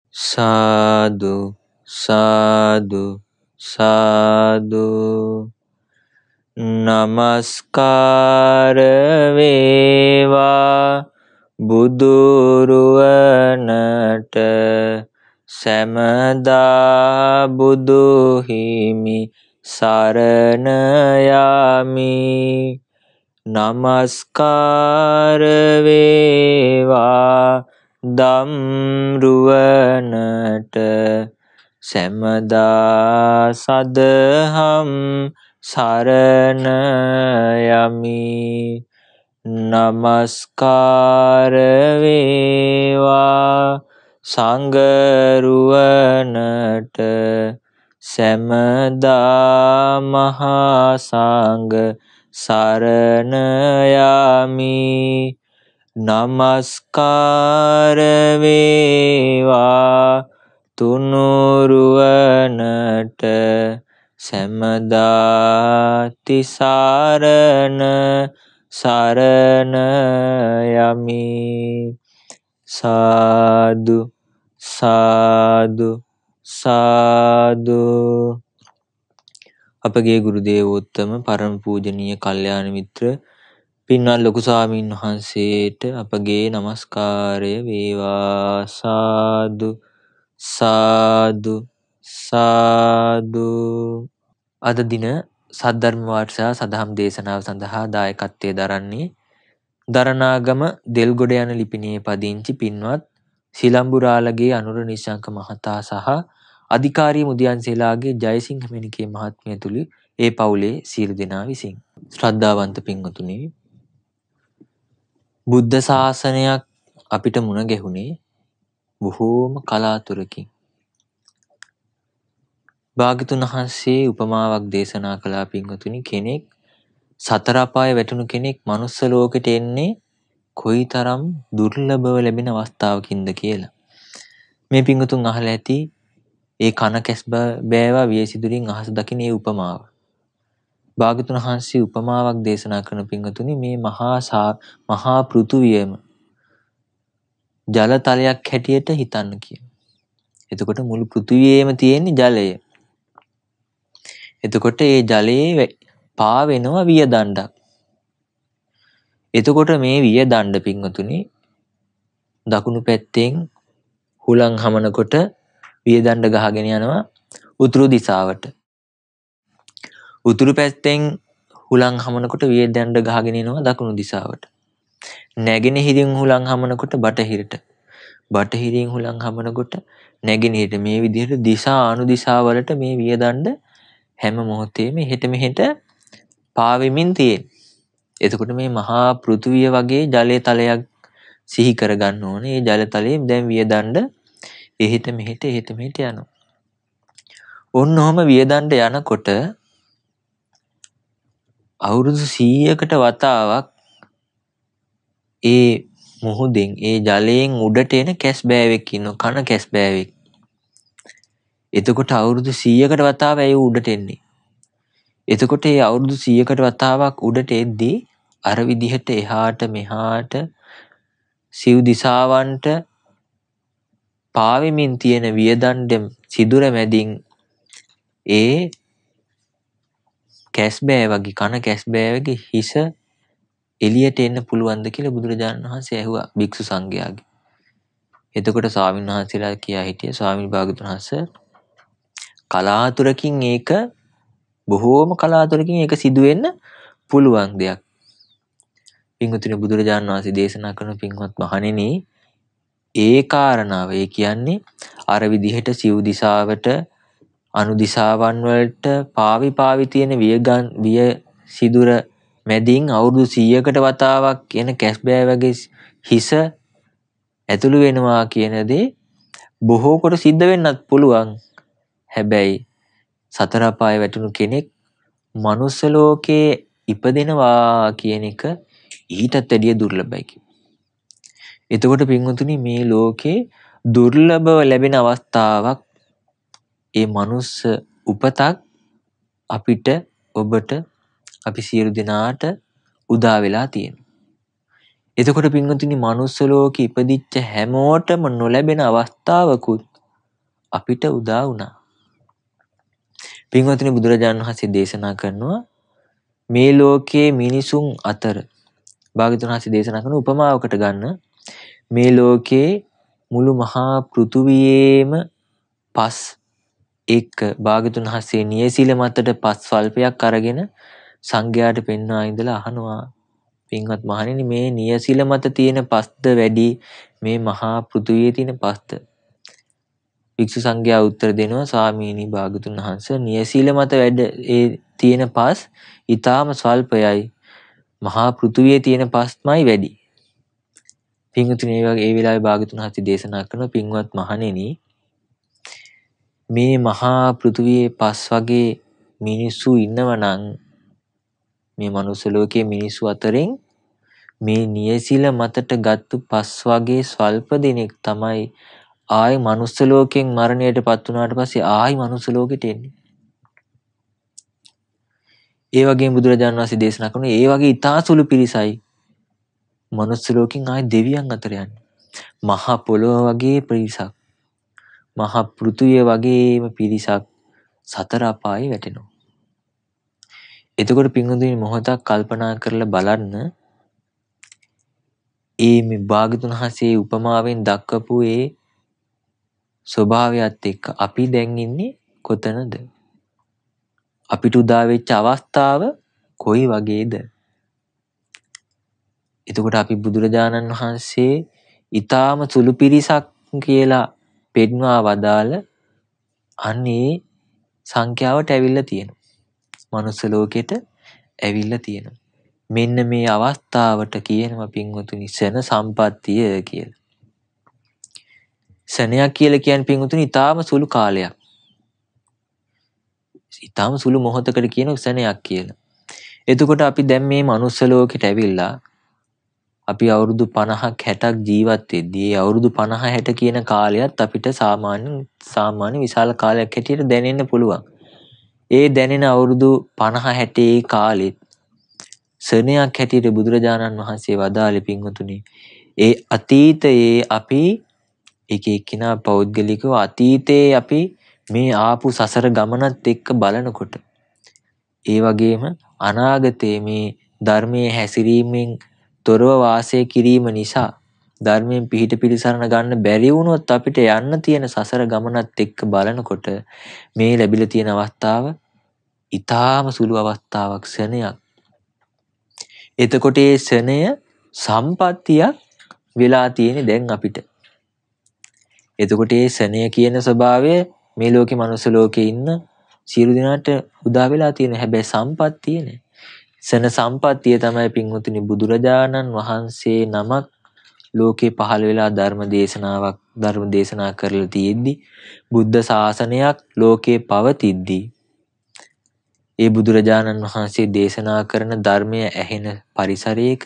Sadhu, sadhu, sadhu. Namaskara veva buduruvanata samada budu himi saranayami. Namaskara veva damruvanata samada sadham saranayami. Namaskara veva sangharuvanata samada mahasangha saranayami. Namaskara veva tunuruvanata samada tisarana saranayami. Sadhu, sadhu, sadhu. අපගේ ගුරු දේවෝත්තම පරම පූජනීය කල්යාණ මිත්‍ර පින්වත් ලොකු ස්වාමීන් වහන්සේට අපගේ নমස්කාරය වේවා. සාදු සාදු සාදු. අද දින සද්ධර්ම වාර්තා සදහම් දේශනාව සඳහා දායකත්වයේ දරන්නේ දරණාගම දෙල්ගොඩ යන ලිපිණියේ පදිංචි පින්වත් සිලම්බුරාලගේ අනුර නිශ්ශංක මහතා සහ අධිකාරී මුදියන්සේලාගේ ජයසිංහ මෙනිකේ මහත්මිය තුළු ඒ පවුලේ සියලු දෙනා විසින්. ශ්‍රද්ධාවන්ත පින්වතුනි, බුද්ධ ශාසනයක් අපිට මුණ ගැහුණේ බොහෝම කලාතුරකින්. භාග්‍යතුන් වහන්සේ උපමාවක් දේශනා කළා පින්වතුනි, කෙනෙක් සතර අපායේ වැටුණු කෙනෙක් මනුස්ස ලෝකෙට එන්නේ කොයිතරම් දුර්ලභව ලැබෙන අවස්ථාවකින්ද කියලා. මේ පින්වතුන් අහලා ඇති ඒ කන කැස් බෑවා වියසිදුරින් අහස දකින ඒ උපමාව. භාග්‍යතුන් වහන්සේ උපමාවක් දේශනා කරන පින්වතුනි, මේ මහා පෘථුවියම ජල තලයක් හැටියට හිතන්න කියන. එතකොට මුළු පෘථුවියේම තියෙන ජලය. එතකොට ඒ ජලයේ පාවෙනවා වියදණ්ඩක්. එතකොට මේ වියදණ්ඩ පින්වතුනි දකුණු පැත්තෙන් හුලං හමනකොට වියදණ්ඩ ගහගෙන යනවා උතුරු දිශාවට. උතුරු පැත්තෙන් හුලං හමනකොට වියදණ්ඩ ගහගෙන යනවා දකුණු දිශාවට. නැගෙනහිරින් හුලං හමනකොට බටහිරට. බටහිරින් හුලං හමනකොට නැගෙනහිරට. මේ විදිහට දිශා අනුදිශා වලට මේ වියදණ්ඩ හැම මොහොතේම එහෙට මෙහෙට පාවෙමින් තියෙන. එතකොට මේ මහා පෘථුවිය වගේ ජලයේ තලයක් සිහි කරගන්න ඕනේ. ඒ ජල තලයේ දැන් වියදණ්ඩ එහෙට මෙහෙට යනවා. ඔන්න ඔහම වියදණ්ඩ යනකොට අවුරුදු 100කට වතාවක් ඒ මුහුදෙන් ඒ ජලයෙන් උඩට එන කැස් බෑවෙක් ඉන්නවා, කන කැස් බෑවෙක්. එතකොට අවුරුදු 100කට වතාවක් ඇය උඩට එන්නේ. එතකොට ඒ අවුරුදු 100කට වතාවක් උඩට එද්දී අර විදිහට එහාට මෙහාට සිව් දිසාවන්ට පාවෙමින් තියෙන වියදණ්ඩ සිදුර මැදින් ඒ කැස් බෑවගේ කන කැස් බෑවගේ හිස එළියට එන්න පුළුවන්ද කියලා බුදුරජාණන් වහන්සේ ඇහුවා භික්ෂු සංඝයාගේ. එතකොට ස්වාමීන් වහන්සේලා කියා හිටියේ, ස්වාමීන් වහන්සේ කලාතුරකින් ඒක බොහෝම කලාතුරකින් ඒක සිදු වෙන්න පුළුවන් දෙයක්. පින්වතුනි, බුදුරජාණන් වහන්සේ දේශනා කරන පින්වත් මහණෙනි, ඒ කාරණාව ඒ කියන්නේ අර විදිහට සිව් දිසාවට අනු දිසාවන් වලට පාවි තියෙන විය සිදුර මැදින් අවුරුදු 100කට වතාවක් එන කැස් බෑවගේ හිස ඇතුළු වෙනවා කියන දේ බොහෝ කොට සිද්ධ වෙන්නත් පුළුවන්. හැබැයි සතර අපායේ වැටුණු කෙනෙක් මනුස්ස ලෝකේ ඉපදෙනවා කියන එක ඊටත් වැඩිය දුර්ලභයි. එතකොට පින්වතුනි, මේ ලෝකේ දුර්ලභව ලැබෙන අවස්ථාවක් ඒ මනුස්ස උපතක් අපිට, ඔබට, අපි සියලු දෙනාට උදා වෙලා තියෙනවා. එතකොට පින්වතුනි, මනුස්ස ලෝකෙ ඉපදිච්ච හැමෝටම නොලැබෙන අවස්ථාවකුත් අපිට උදා වුණා. පින්වත්නි බුදුරජාණන් වහන්සේ දේශනා කරනවා මේ ලෝකයේ මිනිසුන් අතර භාග්‍යවතුන් වහන්සේ දේශනා කරන උපමාවකට ගන්න මේ ලෝකයේ මුළු මහා පෘථුවියේම පස් එක්ක භාග්‍යවතුන් වහන්සේ නියසිල මතට පස් ස්වල්පයක් අරගෙන සංඝයාට පෙන්වා ඉඳලා අහනවා පින්වත් මහණෙනි මේ නියසිල මත තියෙන පස්ද වැඩි මේ මහා පෘථුවියේ තියෙන පස්ද? වික්ෂු සංඝයා උත්තර දෙනවා ස්වාමීනි භාග්‍යවතුන් වහන්සේ නියසිල මත වැඩ ඒ තියෙන පස් ඊටාම ස්වල්පයයි මහා පෘථුවියේ තියෙන පස්මයි වැඩි. පින්වතුනි ඒ වෙලාවේ භාග්‍යවතුන් වහන්සේ දේශනා කරන පින්වත් මහණෙනි මේ මහා පෘථුවියේ පස් වගේ මිනිස්සු ඉන්නවනම් මේ මනුස්ස ලෝකයේ මිනිස්සු අතරින් මේ නියසිල මතට ගත්තු පස් වගේ ස්වල්ප දෙනෙක් තමයි ආයි මනුස්ස ලෝකයෙන් මරණයට පත් වුණාට පස්සේ ආයි මනුස්ස ලෝකෙට එන්නේ. ඒ වගේම බුදුරජාණන් වහන්සේ දේශනා කරන ඒ වගේ ඊටා සුළු පිරිසයි මනුස්ස ලෝකෙන් ආයි දෙවියන් අතර යන්නේ. මහා පොළොව වගේ පිරිසක් මහා පෘථුවිය වගේම පිරිසක් සතර අපායේ වැටෙනවා. එතකොට පින්වතුනි මොහොතක් කල්පනා කරලා බලන්න මේ භාග්‍යවතුන් වහන්සේ උපමාවෙන් දක්වපු ඒ ස්වභාවයත් එක්ක අපි දැන් ඉන්නේ කොතනද? අපිට උදා වෙච්ච අවස්ථාව කොයි වගේද? එතකොට අපි බුදුරජාණන් වහන්සේ ඊටාම සුළු පිරිසක් කියලා පෙන්වා වදාළ අනේ සංඛ්‍යාවට ඇවිල්ලා තියෙනවා. මනුස්ස ලෝකෙට ඇවිල්ලා තියෙනවා. මෙන්න මේ අවස්ථාවට කියනවා පින්වතුනි ශන සම්පත්තිය කියලා. ශනයක් කියලා කියන්නේ පින්වතුනි ඊටාම සුළු කාලයක්. ඊටාම සුළු මොහොතකට කියන ශනයක් කියලා. එතකොට අපි දැන් මේ මනුස්ස ලෝකෙට ඇවිල්ලා අපි අවුරුදු 50ක් 60ක් ජීවත් වෙද්දී ඒ අවුරුදු 50 60 කියන කාලයත් අපිට සාමාන්‍ය විශාල කාලයක් හැටියට දැනෙන්න පුළුවන්. ඒ දැනෙන අවුරුදු 50 60 කාලෙත් ශරණයක් හැටියට බුදුරජාණන් වහන්සේ වදාළේ පින්වතුනි ඒ අතීතයේ අපි එක එක්කිනා පෞද්ගලිකව අතීතයේ අපි මේ ආපු සසර ගමනත් එක්ක බලනකොට ඒ වගේම අනාගතයේ මේ ධර්මයේ හැසිරීමෙන් තොරව වාසය කිරීම නිසා ධර්මයෙන් පිහිට පිළිසරණ ගන්න බැරි වුණොත් අපිට යන්න තියෙන සසර ගමනත් එක්ක බලනකොට මේ ලැබිලා තියෙන අවස්ථාව ඊටාම සුළු අවස්ථාවක් ශරණයක්. එතකොට ඒ ශරණය සම්පත්තියක් වෙලා තියෙන්නේ දැන් අපිට. එතකොට ඒ ශරණය කියන ස්වභාවය මේ ලෝකේ මනුස්ස ලෝකේ ඉන්න සියලු දෙනාට උදා වෙලා තියෙන හැබැයි සම්පත්තිය නේ. ශරණ සම්පත්තිය තමයි පින්වතුනි බුදුරජාණන් වහන්සේ නමක් ලෝකේ පහළ වෙලා ධර්ම දේශනා කරලා තියෙද්දි බුද්ධ ශාසනයක් ලෝකේ පවතිද්දී ඒ බුදුරජාණන් වහන්සේ දේශනා කරන ධර්මය ඇහෙන පරිසරයක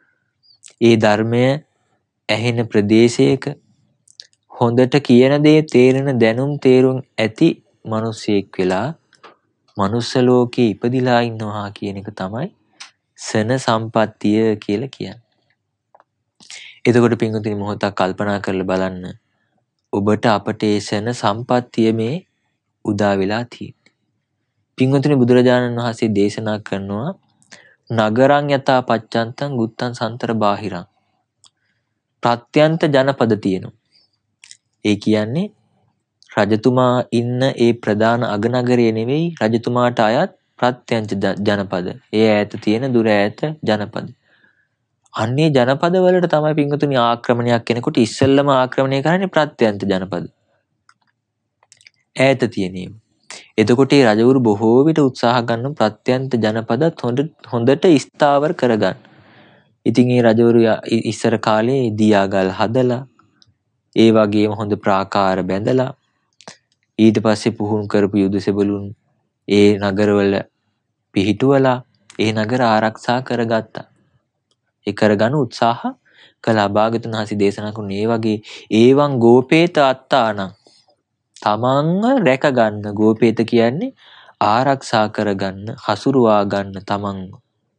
ඒ ධර්මය ඇහෙන ප්‍රදේශයක හොඳට කියන දේ තේරෙන දැනුම් තේරුම් ඇති මිනිසෙක් වෙලා මනුස්ස ලෝකේ ඉපදිලා ඉන්නවා කියන එක තමයි ශන සම්පත්තිය කියලා කියන්නේ. එතකොට පින්වතුනි මොහොතක් කල්පනා කරලා බලන්න ඔබට අපට ඒ ශන සම්පත්තිය මේ උදා වෙලා තියෙන්නේ. පින්වතුනි බුදුරජාණන් වහන්සේ දේශනා කරනවා නගරං යතා පච්චන්තං ගුත්තං සන්තර බාහිරං ප්‍රත්‍යන්ත ජනපද තියෙනවා. ඒ කියන්නේ රජතුමා ඉන්න ඒ ප්‍රධාන අගනගරය නෙවෙයි රජතුමාට අයත් ප්‍රත්‍යන්ත ජනපද. ඒ ඈත තියෙන දුර ඈත ජනපද. අන්නේ ජනපද වලට තමයි පින්වතුනි ආක්‍රමණයක් කෙනෙකුට ඉස්සෙල්ලම ආක්‍රමණය කරන්නේ ප්‍රත්‍යන්ත ජනපද. ඈත තියෙන ඒවා. එතකොට ඒ රජවරු බොහෝ විට උත්සාහ ගන්න ප්‍රත්‍යන්ත ජනපදත් හොඳට ස්ථාවර කරගන්න. ඉතින් ඒ රජවරු ඉස්සර කාලේ දියාගල් හදලා ඒ වගේම හොඳ ප්‍රාකාර බැඳලා ඊට පස්සේ පුහුණු කරපු යුද සෙබළුන් ඒ නගරවල පිහිටුවලා ඒ නගර ආරක්ෂා කරගත්තා. ඒ කරගන්න උත්සාහ කළා. භාග්‍යවතුන් වහන්සේ දේශනා කරන ඒ වගේ ඒවං ගෝපේත අත්තානං තමන්ව රැක ගන්න. ගෝපේත කියන්නේ ආරක්ෂා කරගන්න, හසුරුවා ගන්න තමන්ව.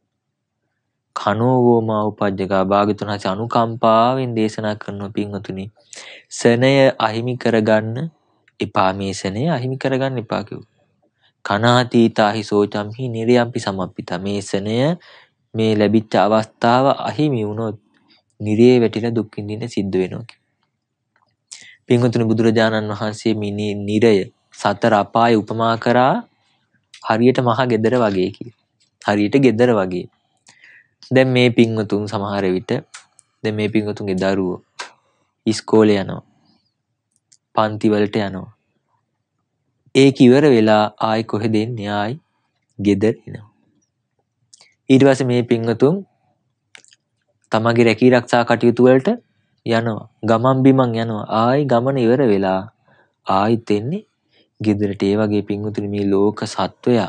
කනෝවෝමා උපජ්ජකා භාග්‍යවතුන් වහන්සේ අනුකම්පාවෙන් දේශනා කරන පින්වතුනි ශනය අහිමි කරගන්න එපා මේ සෙනෙය අහිමි කරගන්න එපා කිව්වා. කනාතීතාහි සෝචම්හි නිරයම්පි සමප්පිතා. මේ සෙනෙය මේ ලැබිච්ච අවස්ථාව අහිමි වුණොත් නිරේ වැටිලා දුක් විඳින්න සිද්ධ වෙනවා කිව්වා. පින්වතුනි බුදුරජාණන් වහන්සේ මේ නිරය සතර අපාය උපමා කරා හරියට මහ ගෙදර වගේ කියලා. හරියට ගෙදර වගේ. දැන් මේ පින්වතුන් සමහර විට දැන් මේ පින්වතුන්ගේ දරුවෝ ඉස්කෝලේ යනවා. පන්ති වලට යනවා. ඒක ඉවර වෙලා ආයි කොහෙද එන්නේ? ආයි ගෙදර එනවා. ඊට පස්සේ මේ පින්වතුන් තමගේ රැකී ආරක්ෂා කටයුතු වලට යනවා. ගමන් බිමන් යනවා. ආයි ගමන ඉවර වෙලා ආයිත් එන්නේ ගෙදරට. ඒ වගේ පින්වතුනි මේ ලෝක සත්වයා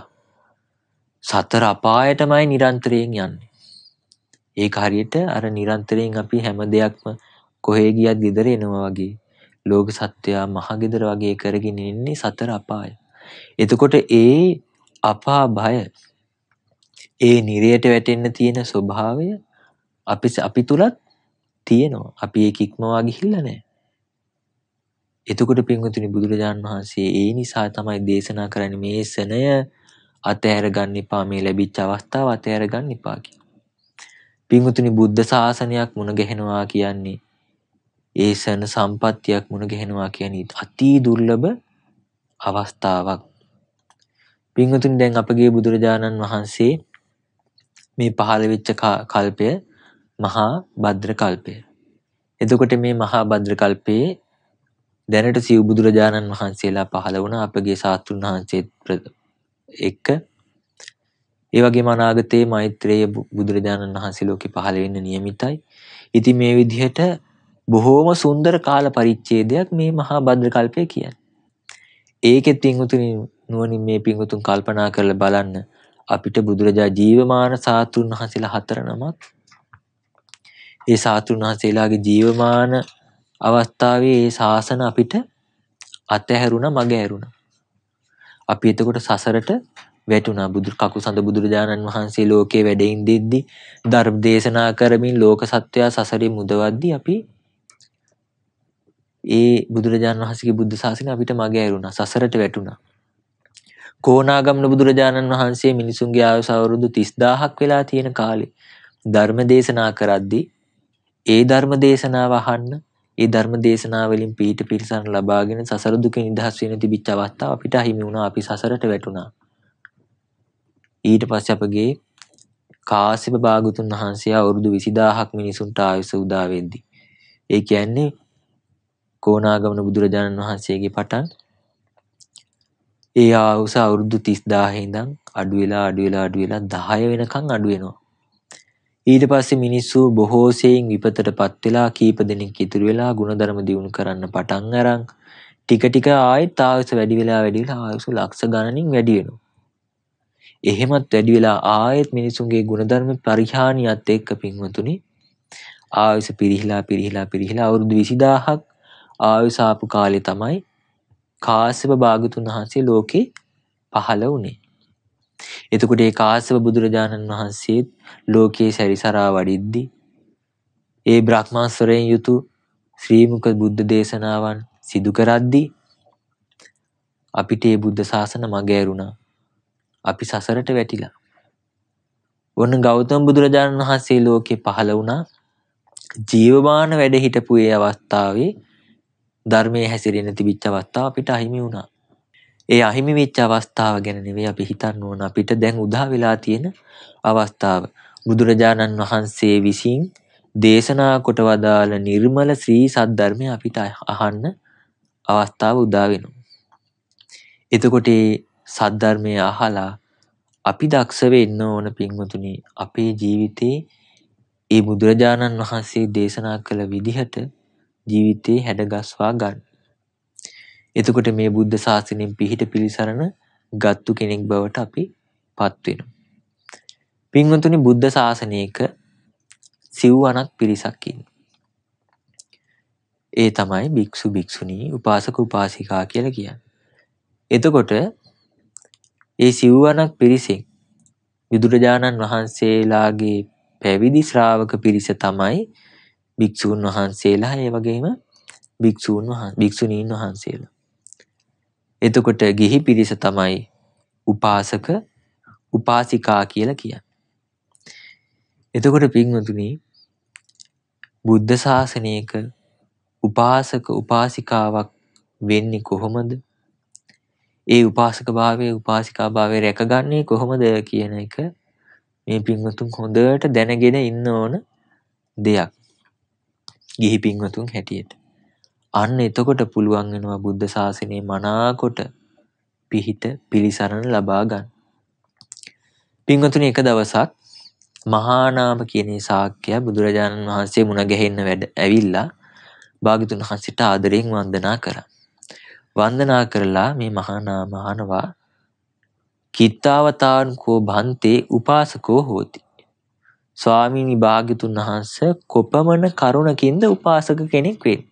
සතර අපායටමයි නිරන්තරයෙන් යන්නේ. ඒක හරියට අර නිරන්තරයෙන් අපි හැම දෙයක්ම කොහේ ගියත් ගෙදර එනවා වගේ ලෝක සත්වයා මහ ගෙදර වගේ කරගෙන ඉන්නේ සතර අපාය. එතකොට ඒ අපා භය ඒ නිරයට වැටෙන්න තියෙන ස්වභාවය අපි තුලත් තියෙනවා. අපි ඒක ඉක්මවා ගිහිල්ලා නැහැ. එතකොට පින්වතුනි බුදුරජාණන් වහන්සේ ඒ නිසා තමයි දේශනා කරන්නේ මේ සෙනය අතහැර ගන්න එපා, මේ ලැබිච්ච අවස්ථාව අතහැර ගන්න එපා කියලා. පින්වතුනි බුද්ධ ශාසනයක් මුණ ගැහෙනවා කියන්නේ ඒ සෙන සම්පත්තියක් මුණ ගැහෙනවා කියන්නේ අති දුර්ලභ අවස්ථාවක්. පින්වතුනි දැන් අපගේ බුදුරජාණන් වහන්සේ මේ පහළ වෙච්ච කල්පය මහා භද්‍ර කල්පය. එතකොට මේ මහා භද්‍ර කල්පයේ දැනට සිව් බුදුරජාණන් වහන්සේලා පහළ වුණා අපගේ ශාස්ත්‍රුන් වහන්සේත් එක්ක. ඒ වගේම අනාගතයේ මෛත්‍රේය බුදුරජාණන් වහන්සේ ලෝකෙ පහළ වෙන්න නියමිතයි. ඉතින් මේ විදිහට බොහෝම සුන්දර කාල පරිච්ඡේදයක් මේ මහා භද්‍ර කල්පය කියන්නේ. ඒකෙත් පින්වතුනි නුවණින් මේ පින්වතුන් කල්පනා කරලා බලන්න අපිට බුදුරජා ජීවමාන ශාස්ත්‍රුන් වහන්සේලා 4 නමක් ඒ ශාස්ත්‍රුන් වහන්සේලාගේ ජීවමාන අවස්ථාවේ ඒ ශාසන අපිට අතහැරුණා, මග ඇරුණා. අපි එතකොට සසරට වැටුණා. කකුසඳ බුදුරජාණන් වහන්සේ ලෝකේ වැඩ ඉඳිද්දි ධර්ම දේශනා කරමින් ලෝක සත්වයා සසරේ මුදවද්දි අපි ඒ බුදුරජාණන් වහන්සේගේ බුද්ධ ශාසනය අපිට මග ඇරුණා, සසරට වැටුණා. කොණාගමන බුදුරජාණන් වහන්සේ මිනිසුන්ගේ ආයුෂ අවුරුදු 30000ක් වෙලා තියෙන කාලේ ධර්ම දේශනා කරද්දී ඒ ධර්ම දේශනාව අහන්න, ඒ ධර්ම දේශනාව වලින් පීඨ පිරිසන් ලබාගෙන සසර දුකින් නිදහස් වෙන්න තිබිච්ච අවස්ථාව අපිට අහිමි වුණා. අපි සසරට වැටුණා. ඊට පස්සේ අපගේ කාශ්‍යප භාගතුන් වහන්සේ අවුරුදු 20000ක් මිනිසුන්ට ආයුෂ උදා වෙද්දී ඒ කියන්නේ කොණාගමන බුදුරජාණන් වහන්සේගේ පටන් ඒ ආයුෂ අවුරුදු 30000 ඉඳන් අඩු වෙලා 10 වෙනකන් අඩු වෙනවා. ඊට පස්සේ මිනිස්සු බොහෝ සෙයින් විපතටපත් වෙලා කීප දෙනෙක් ඉතුරු වෙලා ಗುಣධර්ම දියුණු කරන්න පටන් අරන් ටික ආයෙත් ආයුෂ වැඩි වෙලා ආයුෂ ලක්ෂ ගණනින් වැඩි වෙනවා. එහෙමත් වැඩි වෙලා ආයෙත් මිනිසුන්ගේ ಗುಣධර්ම පරිහානියත් එක්ක පින්වතුනි ආයුෂ පිරිහිලා අවුරුදු 20000ක් ආයුෂ ආපු කාලේ තමයි කාශ්‍යප භාගතුන් වහන්සේ ලෝකේ පහළ වුණේ. එතකොට ඒ කාශ්‍යප බුදුරජාණන් වහන්සේ ලෝකේ සැරිසරා වඩිද්දි ඒ බ්‍රහ්මාස්වරයෙන් යුතු ශ්‍රී මුක බුද්ධ දේශනාවන් සිදු කරද්දී අපිට මේ බුද්ධ ශාසන මග ඇරුණා. අපි සසරට වැටිලා. ඔන්න ගෞතම බුදුරජාණන් වහන්සේ ලෝකේ පහළ වුණා. ජීවමාන වැඩ හිටපු ඒ අවස්ථාවේ ධර්මයේ හැසිරෙන්න තිබිච්ච අවස්ථාව අපිට අහිමි වුණා. ඒ අහිමි වෙච්ච අවස්ථාව ගැන නෙවෙයි අපි හිතන්න ඕන. අපිට දැන් උදා වෙලා තියෙන අවස්ථාව. බුදුරජාණන් වහන්සේ විසින් දේශනා කොට වදාළ නිර්මල ශ්‍රී සද්ධර්මය අපිට අහන්න අවස්ථාව උදා වෙනවා. එතකොට මේ සද්ධර්මය අහලා අපි දක්ෂ වෙන්න ඕන පින්වතුනි අපේ ජීවිතේ ඒ බුදුරජාණන් වහන්සේ දේශනා කළ විදිහට ජීවිතේ හැඩගස්වා ගන්න. එතකොට මේ බුද්ධ ශාසනයෙන් පිහිට පිළිසරණ ගත්තු කෙනෙක් බවට අපි පත් වෙනවා. පින්වතුනි බුද්ධ ශාසනයක සිව්වනක් පිරිසක් ඉන්නවා. ඒ තමයි භික්ෂු භික්ෂුණී උපාසක උපාසිකා කියලා කියන්නේ. එතකොට ඒ සිව්වනක් පිරිසෙන් බුදුරජාණන් වහන්සේලාගේ පැවිදි ශ්‍රාවක පිරිස තමයි භික්ෂූන් වහන්සේලා, ඒ වගේම භික්ෂුණීන් වහන්සේලා. එතකොට ගිහි පිරිස තමයි උපාසක උපාසිකා කියලා කියන්නේ. එතකොට පින්වතුනි බුද්ධ ශාසනයක උපාසක උපාසිකාවක් වෙන්නේ කොහොමද? ඒ උපාසක භාවයේ උපාසිකා භාවයේ රැකගන්නේ කොහොමද කියන එක මේ පින්වතුන් හොඳට දැනගෙන ඉන්න ඕන දෙයක්. ගිහි පින්වතුන් හැටියට. අන්න එතකොට පුළුවන් වෙනවා බුද්ධ ශාසනයේ මනාකොට පිහිට පිළිසරණ ලබා ගන්න. පින්වතුනි එක දවසක් මහා නාම කියන ශාක්‍යය බුදුරජාණන් වහන්සේ මුණ ගැහෙන්න ඇවිල්ලා භාග්‍යතුන් වහන්සේට ආදරයෙන් වන්දනා කරා. වන්දනා කරලා මේ මහා නාම අහනවා කිත්තාවතාන්කෝ භන්තේ උපාසකෝ හෝති. ස්වාමීනි භාග්‍යතුන් වහන්සේ කොපමණ කරුණකින්ද උපාසක කෙනෙක් වෙන්නේ?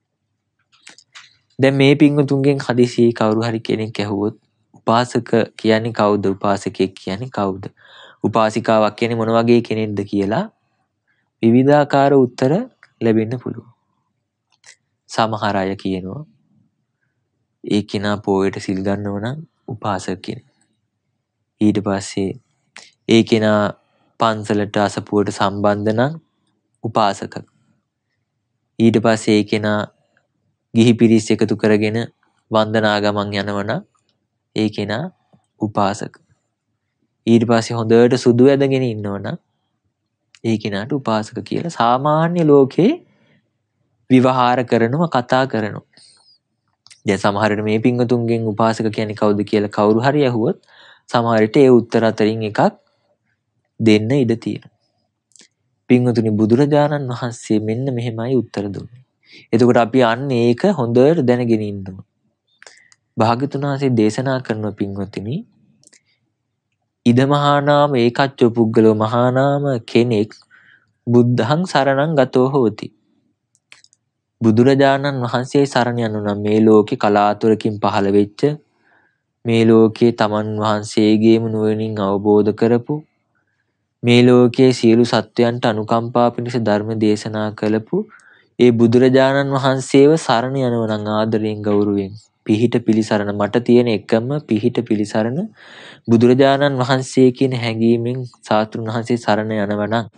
දැන් මේ පින්වතුන්ගෙන් හදිසියේ කවුරු හරි කෙනෙක් ඇහුවොත් උපාසක කියන්නේ කවුද? උපාසකෙක් කියන්නේ කවුද? උපාසිකාවක් කියන්නේ මොන වගේ කෙනෙක්ද කියලා විවිධාකාර උත්තර ලැබෙන්න පුළුවන්. සමහර අය කියනවා ඒ කෙනා පොයට සිල් ගන්නව නම් උපාසක කෙනෙක්. ඊට පස්සේ ඒ කෙනා පන්සලට අසපුවට සම්බන්ධ නම් උපාසක. ඊට පස්සේ ඒ කෙනා ගිහි පිරිස් එකතු කරගෙන වන්දනා ගමන් යනවනම් ඒ කෙනා උපාසක. ඊට පස්සේ හොඳට සුදු ඇඳගෙන ඉන්නවනම් ඒ කෙනාට උපාසක කියලා සාමාන්‍ය ලෝකේ විවහාර කරනවා කතා කරනවා. දැන් සමහර විට මේ පින්වතුන්ගෙන් උපාසක කියන්නේ කවුද කියලා කවුරු හරි අහුවොත් සමහර විට ඒ උත්තර අතරින් එකක් දෙන්න ඉඩ තියෙනවා. පින්වතුනි බුදුරජාණන් වහන්සේ මෙන්න මෙහෙමයි උත්තර දුන්නේ. එතකොට අපි අන්න ඒක හොඳට දැනගෙන ඉන්න ඕන. භාග්‍යතුන් වහන්සේ දේශනා කරන පින්වතුනි ඉද මහා නාම ඒකච්චෝ පුද්ගලෝ මහා නාම කෙනෙක් බුද්ධං සරණං ගතෝ හෝති. බුදුරජාණන් වහන්සේ සරණ යනු නම් මේ ලෝකේ කලාතුරකින් පහළ වෙච්ච මේ ලෝකේ තමන් වහන්සේගේම නුවණින් අවබෝධ කරපු මේ ලෝකයේ සියලු සත්වයන්ට අනුකම්පා පිණිස ධර්ම දේශනා කළපු ඒ බුදුරජාණන් වහන්සේව සරණ යනවා නම් ආදරයෙන් ගෞරවයෙන් පිහිට පිළිසරණ මට තියෙන එකම පිහිට පිළිසරණ බුදුරජාණන් වහන්සේ කියන හැඟීමෙන් සාතුරුන් වහන්සේ සරණ යනවා නම්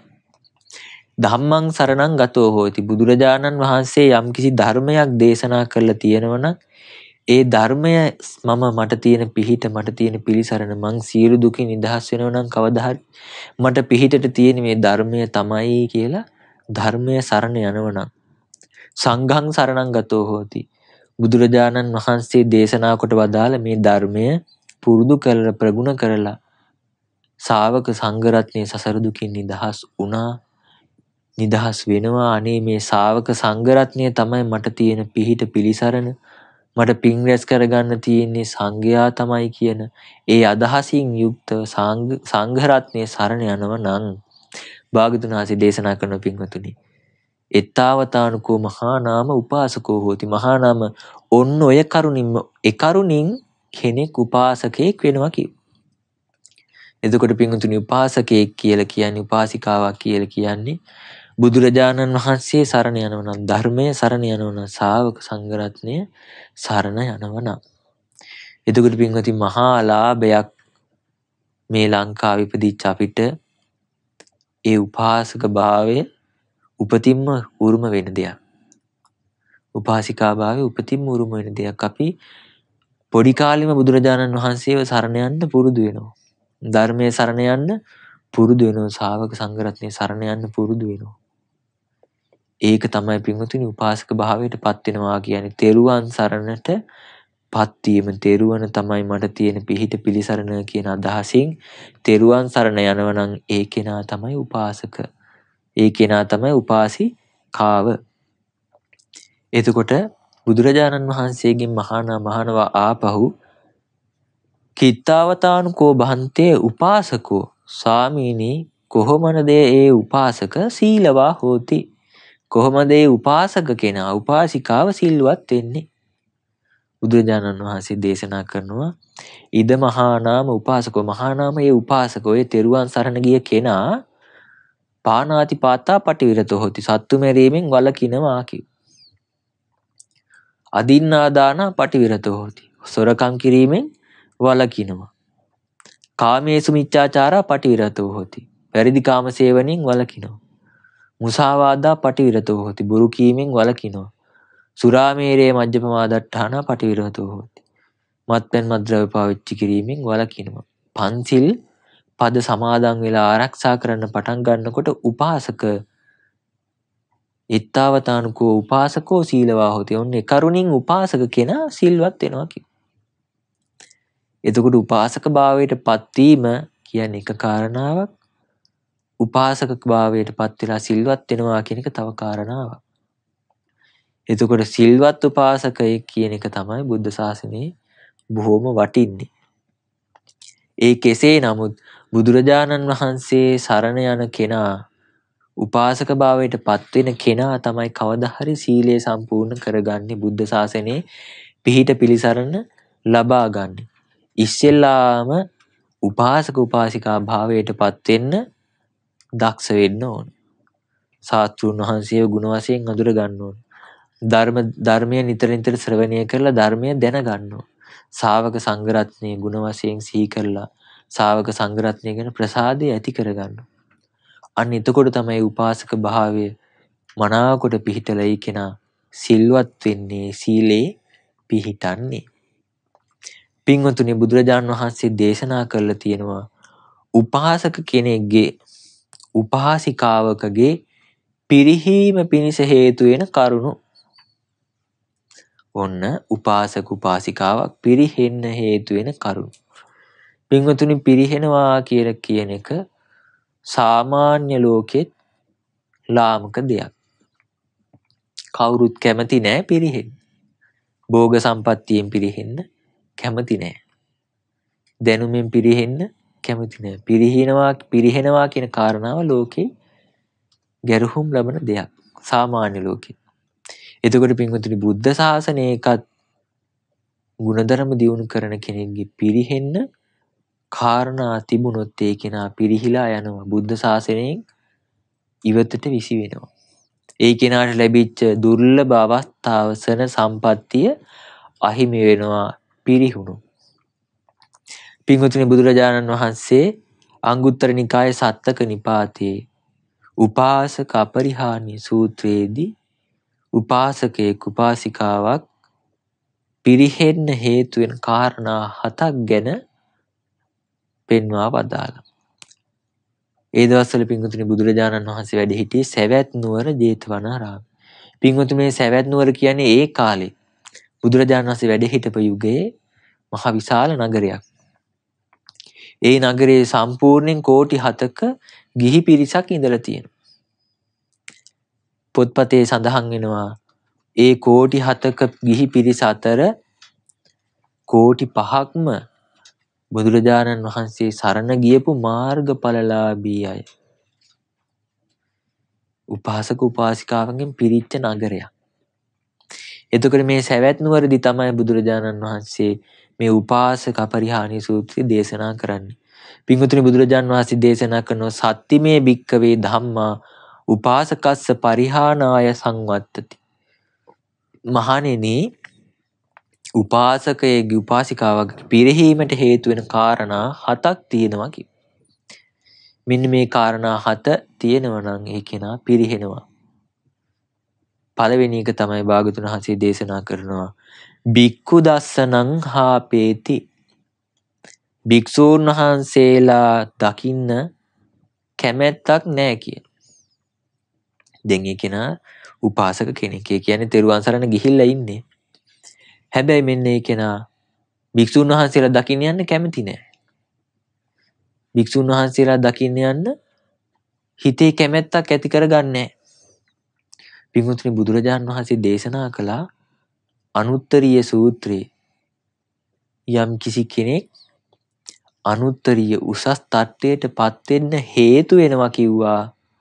ධම්මං සරණං ගතෝ හෝති. බුදුරජාණන් වහන්සේ යම්කිසි ධර්මයක් දේශනා කරලා තියෙනවා නම් ඒ ධර්මය මට තියෙන පිහිට මට තියෙන පිළිසරණ මං සියලු දුකින් නිදහස් වෙනවා නම් කවදා හරි මට පිහිටට තියෙන මේ ධර්මය තමයි කියලා ධර්මය සරණ යනවා නම් සංඝං සරණං ගතෝ හෝති. බුදුරජාණන් වහන්සේ දේශනා කොට වදාළ මේ ධර්මය පුරුදු කරලා ප්‍රගුණ කරලා ශාවක සංඝ රත්නයේ සසර දුකින් නිදහස් වුණා නිදහස් වෙනවා. අනේ මේ ශාවක සංඝ රත්නය තමයි මට තියෙන පිහිට පිළිසරණ මට පින් රැස් කරගන්න තියෙන්නේ සංඝයා තමයි කියන ඒ අදහසින් යුක්තව සංඝ රත්නයේ සරණ යනවා නම් භාග්‍යවතුන් වහන්සේ දේශනා කරන පින්වතුනි එත්තාවතානුකෝ මහා නාම උපාසකෝ හෝති. මහා නාම ඔන්න ඔය කරුණින් කෙනෙක් උපාසකෙක් වෙනවා කිව්වා. එතකොට පින්වතුනි උපාසකෙක් කියලා කියන්නේ උපාසිකාවක් කියලා කියන්නේ බුදුරජාණන් වහන්සේ සරණ යනවා නම් ධර්මයේ සරණ යනවා නම් ශාවක සංඝ රත්නය සරණ යනවා නම් එතකොට පින්වතුනි මහා ලාභයක් මේ ලංකාවේ ඉපදිච්ච අපිට ඒ උපාසක භාවය උපතින්ම උරුම වෙන දෙයක්. උපාසිකා භාවය උපතින්ම උරුම වෙන දෙයක්. අපි පොඩි කාලෙම බුදුරජාණන් වහන්සේව සරණ යන්න පුරුදු වෙනවා. ධර්මයේ සරණ යන්න පුරුදු වෙනවා. ශාවක සංඝ රත්නයේ සරණ යන්න පුරුදු වෙනවා. ඒක තමයි පින්වතුනි උපාසක භාවයට පත් වෙනවා කියන්නේ. තෙරුවන් සරණට පත් වීම. තෙරුවන් තමයි මට තියෙන පිහිට පිළිසරණ කියන අදහසින් තෙරුවන් සරණ යනවා නම් ඒ කෙනා තමයි උපාසක. ඒ කෙනා තමයි උපාසිකාව. එතකොට බුදුරජාණන් වහන්සේගෙන් මහානවා ආපහු කිත්තාවතානුකෝ භන්තේ උපාසකෝ ස්වාමීනි කොහොමද ඒ උපාසක සීලවා හෝති. කොහොමද ඒ උපාසක කෙනා උපාසිකාව සිල්වත් වෙන්නේ? බුදුරජාණන් වහන්සේ දේශනා කරනවා ඉද මහා නාම උපාසකෝ මහා නාම ඒ උපාසකෝ ඒ තෙරුවන් සරණ ගිය කෙනා පානාති පාතා පටිවිරතෝ හොති. සත්තු මැරීමෙන් වළකිනවා කිව්වා. අදින්නාදාන පටිවිරතෝ හොති. සොරකම් කිරීමෙන් වළකිනවා. කාමේසු මිච්ඡාචාරා පටිවිරතෝ හොති. වැරදි කාම සේවනයෙන් වළකිනවා. මුසාවාදා පටිවිරතෝ හොති. බොරු කීමෙන් වළකිනවා. සුරාමේරේ මජ්ජපමාදට්ඨානා පටිවිරතෝ හොති. මත්පැන් මත්ද්‍රව්‍ය පාවිච්චි කිරීමෙන් වළකිනවා. පන්සිල් පද සමාදන් වෙලා ආරක්ෂා කරන්න පටන් ගන්නකොට උපාසක ඉත්තාවතානුකෝ උපාසකෝ සීලවා හොති. ඔන්න ඒ කරුණින් උපාසක කෙනා සිල්වත් වෙනවා කිව්වා. එතකොට උපාසක භාවයට පත්වීම කියන්නේ එක කාරණාවක්. උපාසක භාවයට පත් වෙලා සිල්වත් වෙනවා කියන එක තව කාරණාවක්. එතකොට සිල්වත් උපාසකයෙක් කියන එක තමයි බුද්ධ ශාසනයේ බොහොම වටින්නේ. ඒ කෙසේ නමුත් බුදුරජාණන් වහන්සේ සරණ යන කෙනා උපාසක භාවයට පත් වෙන කෙනා තමයි කවදා හරි සීලය සම්පූර්ණ කරගන්නේ බුද්ධ ශාසනයේ පිහිට පිළිසරණ ලබා ගන්න. ඉස්සෙල්ලාම උපාසක උපාසිකා භාවයට පත් වෙන්න දක්ෂ වෙන්න ඕන. සාස්ත්‍රුන් වහන්සේව ගුණ වශයෙන් අඳුර ගන්න ඕන. ධර්මය නිතර නිතර ශ්‍රවණය කරලා ධර්මය දැනගන්න ඕන. ශාවක සංඝරත්නයේ ගුණ වශයෙන් සිහි කරලා ශාවක සංඝරත්නය ගැන ප්‍රසාදය ඇති කරගන්න. අන්න එතකොට තමයි උපාසක භාවය මනාකොට පිහිටලා ඒ කෙනා සිල්වත් වෙන්නේ සීලේ පිහිටන්නේ. පින්වතුනි බුදුරජාණන් වහන්සේ දේශනා කරලා තියෙනවා උපාසක කෙනෙක්ගේ උපාසිකාවකගේ පිරිහීම පිණිස හේතු වෙන කරුණු. ඔන්න උපාසක උපාසිකාවක් පිරිහෙන්න හේතු වෙන කරුණු. පින්වතුනි පිරිහෙනවා කියලා කියන එක සාමාන්‍ය ලෝකෙත් ලාමක දෙයක්. කවුරුත් කැමති නෑ පිරිහෙන්න. භෝග සම්පත්තියෙන් පිරිහෙන්න කැමති නෑ. දැනුමින් පිරිහෙන්න කැමති නෑ. පිරිහෙනවා කියන කාරණාව ලෝකේ ගැරහුම් ලබන දෙයක් සාමාන්‍ය ලෝකෙ. එතකොට පින්වතුනි බුද්ධ ශාසනයකත් ගුණධර්ම දියුණු කරන කෙනෙක්ගේ පිරිහෙන්න කාරණා තිබුණොත් ඒ කෙනා පිරිහිලා යනවා. බුද්ධ ශාසනයෙන් ඉවතට විසි වෙනවා. ඒ කෙනාට ලැබිච්ච දුර්ලභ අවස්ථාව සන සම්පත්තිය අහිමි වෙනවා පිරිහුණු. පින්වතුනි බුදුරජාණන් වහන්සේ අංගුත්තර නිකායේ සත්තක නිපාතයේ උපාසක අපරිහානීය සූත්‍රයේදී උපාසකයෙක් උපාසිකාවක් පිරිහෙන්න හේතු වෙන කාරණා 7ක් ගැන පෙන්වා වදාළා. ඒ දවස්වල පින්වතුනි බුදුරජාණන් වහන්සේ වැඩ සිටියේ සවැත් නුවර ජේතවනාරාමයේ. පින්වතුනි මේ සවැත් නුවර කියන්නේ ඒ කාලේ බුදුරජාණන් වහන්සේ වැඩ සිටපු යුගයේ මහ විශාල නගරයක්. ඒ නගරේ සම්පූර්ණයෙන් කෝටි 7ක ගිහි පිරිසක් ඉඳලා තියෙනවා. පොත්පතේ සඳහන් වෙනවා ඒ කෝටි 7ක ගිහි පිරිස අතර කෝටි 5ක්ම බුදුරජාණන් වහන්සේ සරණ ගියපු මාර්ගඵලලාභී අය. උපාසක උපාසිකාවන්ගෙන් පිරිච්ච නගරයක්. එතකොට මේ සවැත් නුවරදී තමයි බුදුරජාණන් වහන්සේ මේ උපාසක අපරිහානීය සූත්‍රය දේශනා කරන්නේ. පින්වතුනි බුදුරජාණන් වහන්සේ දේශනා කරන සත්තිමේ භික්කවේ ධම්මා උපාසකස්ස පරිහානාය සංවත්තති. මහණෙනි උපාසකයෙක්ගේ උපාසිකාවගේ පිරිහීමට හේතු වෙන කාරණා 7ක් තියෙනවා කිව්වා. මෙන්න මේ කාරණා 7 තියෙනවා නම් ඒ කෙනා පිරිහෙනවා. පළවෙනි එක තමයි භාගතුන් වහන්සේ දේශනා කරනවා භික්ඛු දස්සනං හාපේති. භික්ෂූන් වහන්සේලා දකින්න කැමැත්තක් නැහැ කියන. දැන් ඒ කෙනා උපාසක කෙනෙක්. ඒ කියන්නේ තෙරුවන් සරණ ගිහිල්ලා ඉන්නේ. හැබැයි මෙන්න ඒ කෙනා භික්ෂුන් වහන්සේලා දකින්න යන්න කැමති නැහැ. භික්ෂුන් වහන්සේලා දකින්න යන්න හිතේ කැමැත්තක් ඇති කරගන්නේ නැහැ. පින්වතුනි බුදුරජාණන් වහන්සේ දේශනා කළා අනුත්තරීය සූත්‍රයේ යම් කිසි කෙනෙක් අනුත්තරීය උසස් තත්ත්වයට පත් වෙන්න හේතු වෙනවා කිව්වා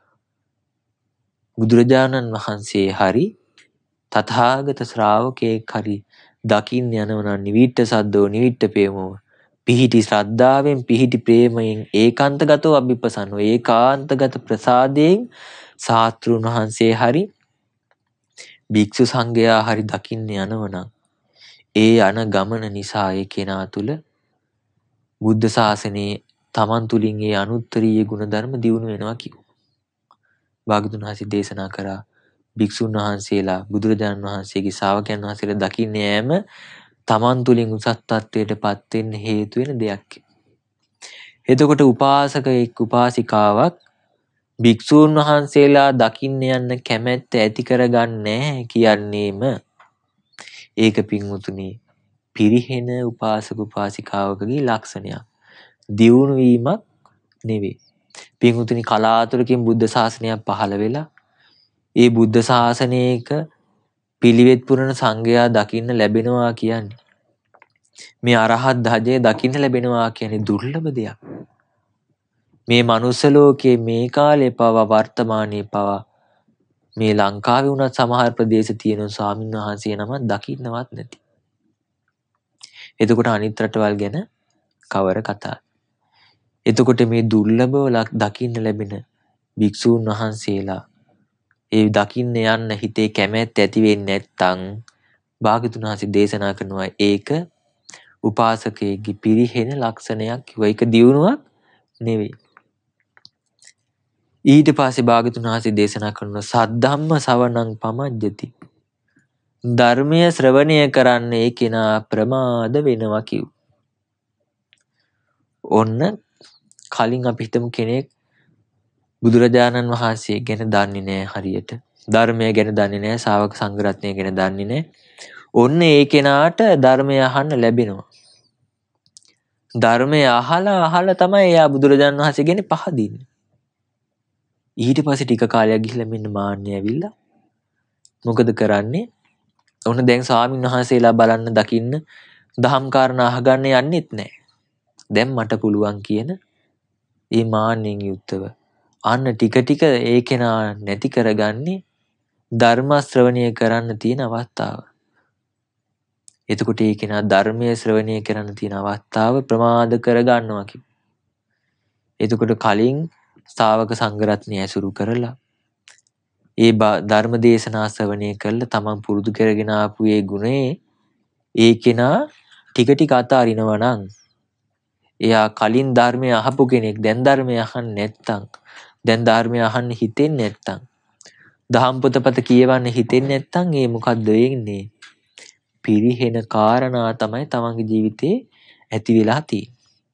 බුදුරජාණන් වහන්සේ හරි තථාගත ශ්‍රාවකයෙක් හරි දකින්න යනවා නිවිට්ට සද්දෝ නිවිට්ට ප්‍රේමෝ පිහිටි ශ්‍රද්ධාවෙන් පිහිටි ප්‍රේමයෙන් ඒකාන්තගතව අභිපසන්නෝ ඒකාන්තගත ප්‍රසාදයෙන් සාස්ත්‍රුන් වහන්සේ හරි භික්ෂු සංඝයා හරි දකින්න යනවනම් ඒ යන ගමන නිසා ඒ කෙනා තුළ බුද්ධ ශාසනයේ තමන් තුළින් ඒ අනුත්තරීය ගුණධර්ම දියුණු වෙනවා කිව්වා. භාග්‍යවතුන් වහන්සේ දේශනා කරා භික්ෂුන් වහන්සේලා බුදුරජාණන් වහන්සේගේ ශ්‍රාවකයන් වහන්සේලා දකින්න යෑම තමන් තුළින් උසස් තත්ත්වයට පත් වෙන්න හේතු වෙන දෙයක්. එතකොට උපාසකෙක් උපාසිකාවක් භික්ෂූන් වහන්සේලා දකින්න යන්න කැමැත්ත ඇති කරගන්නේ කියන්නේම ඒක පින්වතුනි පිරිහෙන උපාසක උපාසිකාවකගේ ලක්ෂණයක්. දියුණු වීමක් නෙවෙයි. පින්වතුනි කලාතුරකින් බුද්ධ ශාසනයක් පහළ වෙලා ඒ බුද්ධ ශාසනයක පිළිවෙත් පුරන සංඝයා දකින්න ලැබෙනවා කියන්නේ මේ අරහත් ධජය දකින්න ලැබෙනවා කියන්නේ දුර්ලභ දෙයක්. මේ මනුස්ස ලෝකයේ මේ කාලේ පවා වර්තමානයේ පවා මේ ලංකාවේ වුණත් සමහර ප්‍රදේශ තියෙන ස්වාමීන් වහන්සේ නමක් දකින්නවත් නැති. එතකොට අනිත් රටවල් ගැන කවර කතාද? එතකොට මේ දුර්ලභව දකින්න ලැබෙන භික්ෂූන් වහන්සේලා ඒ දකින්න යන්න හිතේ කැමැත්ත ඇති වෙන්නේ නැත්නම් භාග්‍යවතුන් වහන්සේ දේශනා කරනවා ඒක උපාසකයෙක්ගේ පිරිහෙන ලක්ෂණයක් කිව්වා. ඒක දියුණුවක් නෙවෙයි. ඊට පස්සේ භාග්‍යවතුන් වහන්සේ දේශනා කරනවා සද්ධම්ම සවණං පමජ්ජති. ධර්මය ශ්‍රවණය කරන්න ඒ කෙනා ප්‍රමාද වෙනවා කිව්වා. ඔන්න කලින් අපි හිතමු කෙනෙක් බුදුරජාණන් වහන්සේ ගැන දන්නේ නැහැ හරියට. ධර්මය ගැන දන්නේ නැහැ, ශ්‍රාවක සංඝ රත්නය ගැන දන්නේ නැහැ. ඔන්න ඒ කෙනාට ධර්මය අහන්න ලැබෙනවා. ධර්මය අහලා තමයි එයා බුදුරජාණන් වහන්සේ ගැන පහදින්නේ. ඊට පස්සේ ටික කාලයක් ගිහිල්ලා මෙන්න මාන්නය ඇවිල්ලා මොකද කරන්නේ? ඔන්න දැන් ස්වාමීන් වහන්සේලා බලන්න දකින්න දහම් කාරණා අහගන්න යන්නෙත් නැහැ. දැන් මට පුළුවන් කියන ඒ මාන්නෙන් යුක්තව අන්න ටික ටික ඒ කෙනා නැති කරගන්නේ ධර්ම ශ්‍රවණය කරන්න තියෙන අවස්ථාව. එතකොට ඒ කෙනා ධර්මයේ ශ්‍රවණය කරන්න තියෙන අවස්ථාව ප්‍රමාද කරගන්නවා කිව්වා. එතකොට කලින් ශ්‍රාවක සංඝ රත්නය ඇසුරු කරලා ඒ ධර්ම දේශනා ශ්‍රවණය කරලා තමන් පුරුදු කරගෙන ආපු ඒ ගුණේ ඒ කෙනා ටික ටික අතාරිනවා නම් එයා කලින් ධර්මය අහපු කෙනෙක් දැන් ධර්මය අහන්නේ නැත්තම් දැන් ධර්මය අහන්න හිතෙන්නේ නැත්තම් දහම් පොතපත කියවන්න හිතෙන්නේ නැත්තම් ඒ මොකද්ද වෙන්නේ? පිරිහෙන කාරණා තමයි තමන්ගේ ජීවිතේ ඇති වෙලා තියෙන්නේ.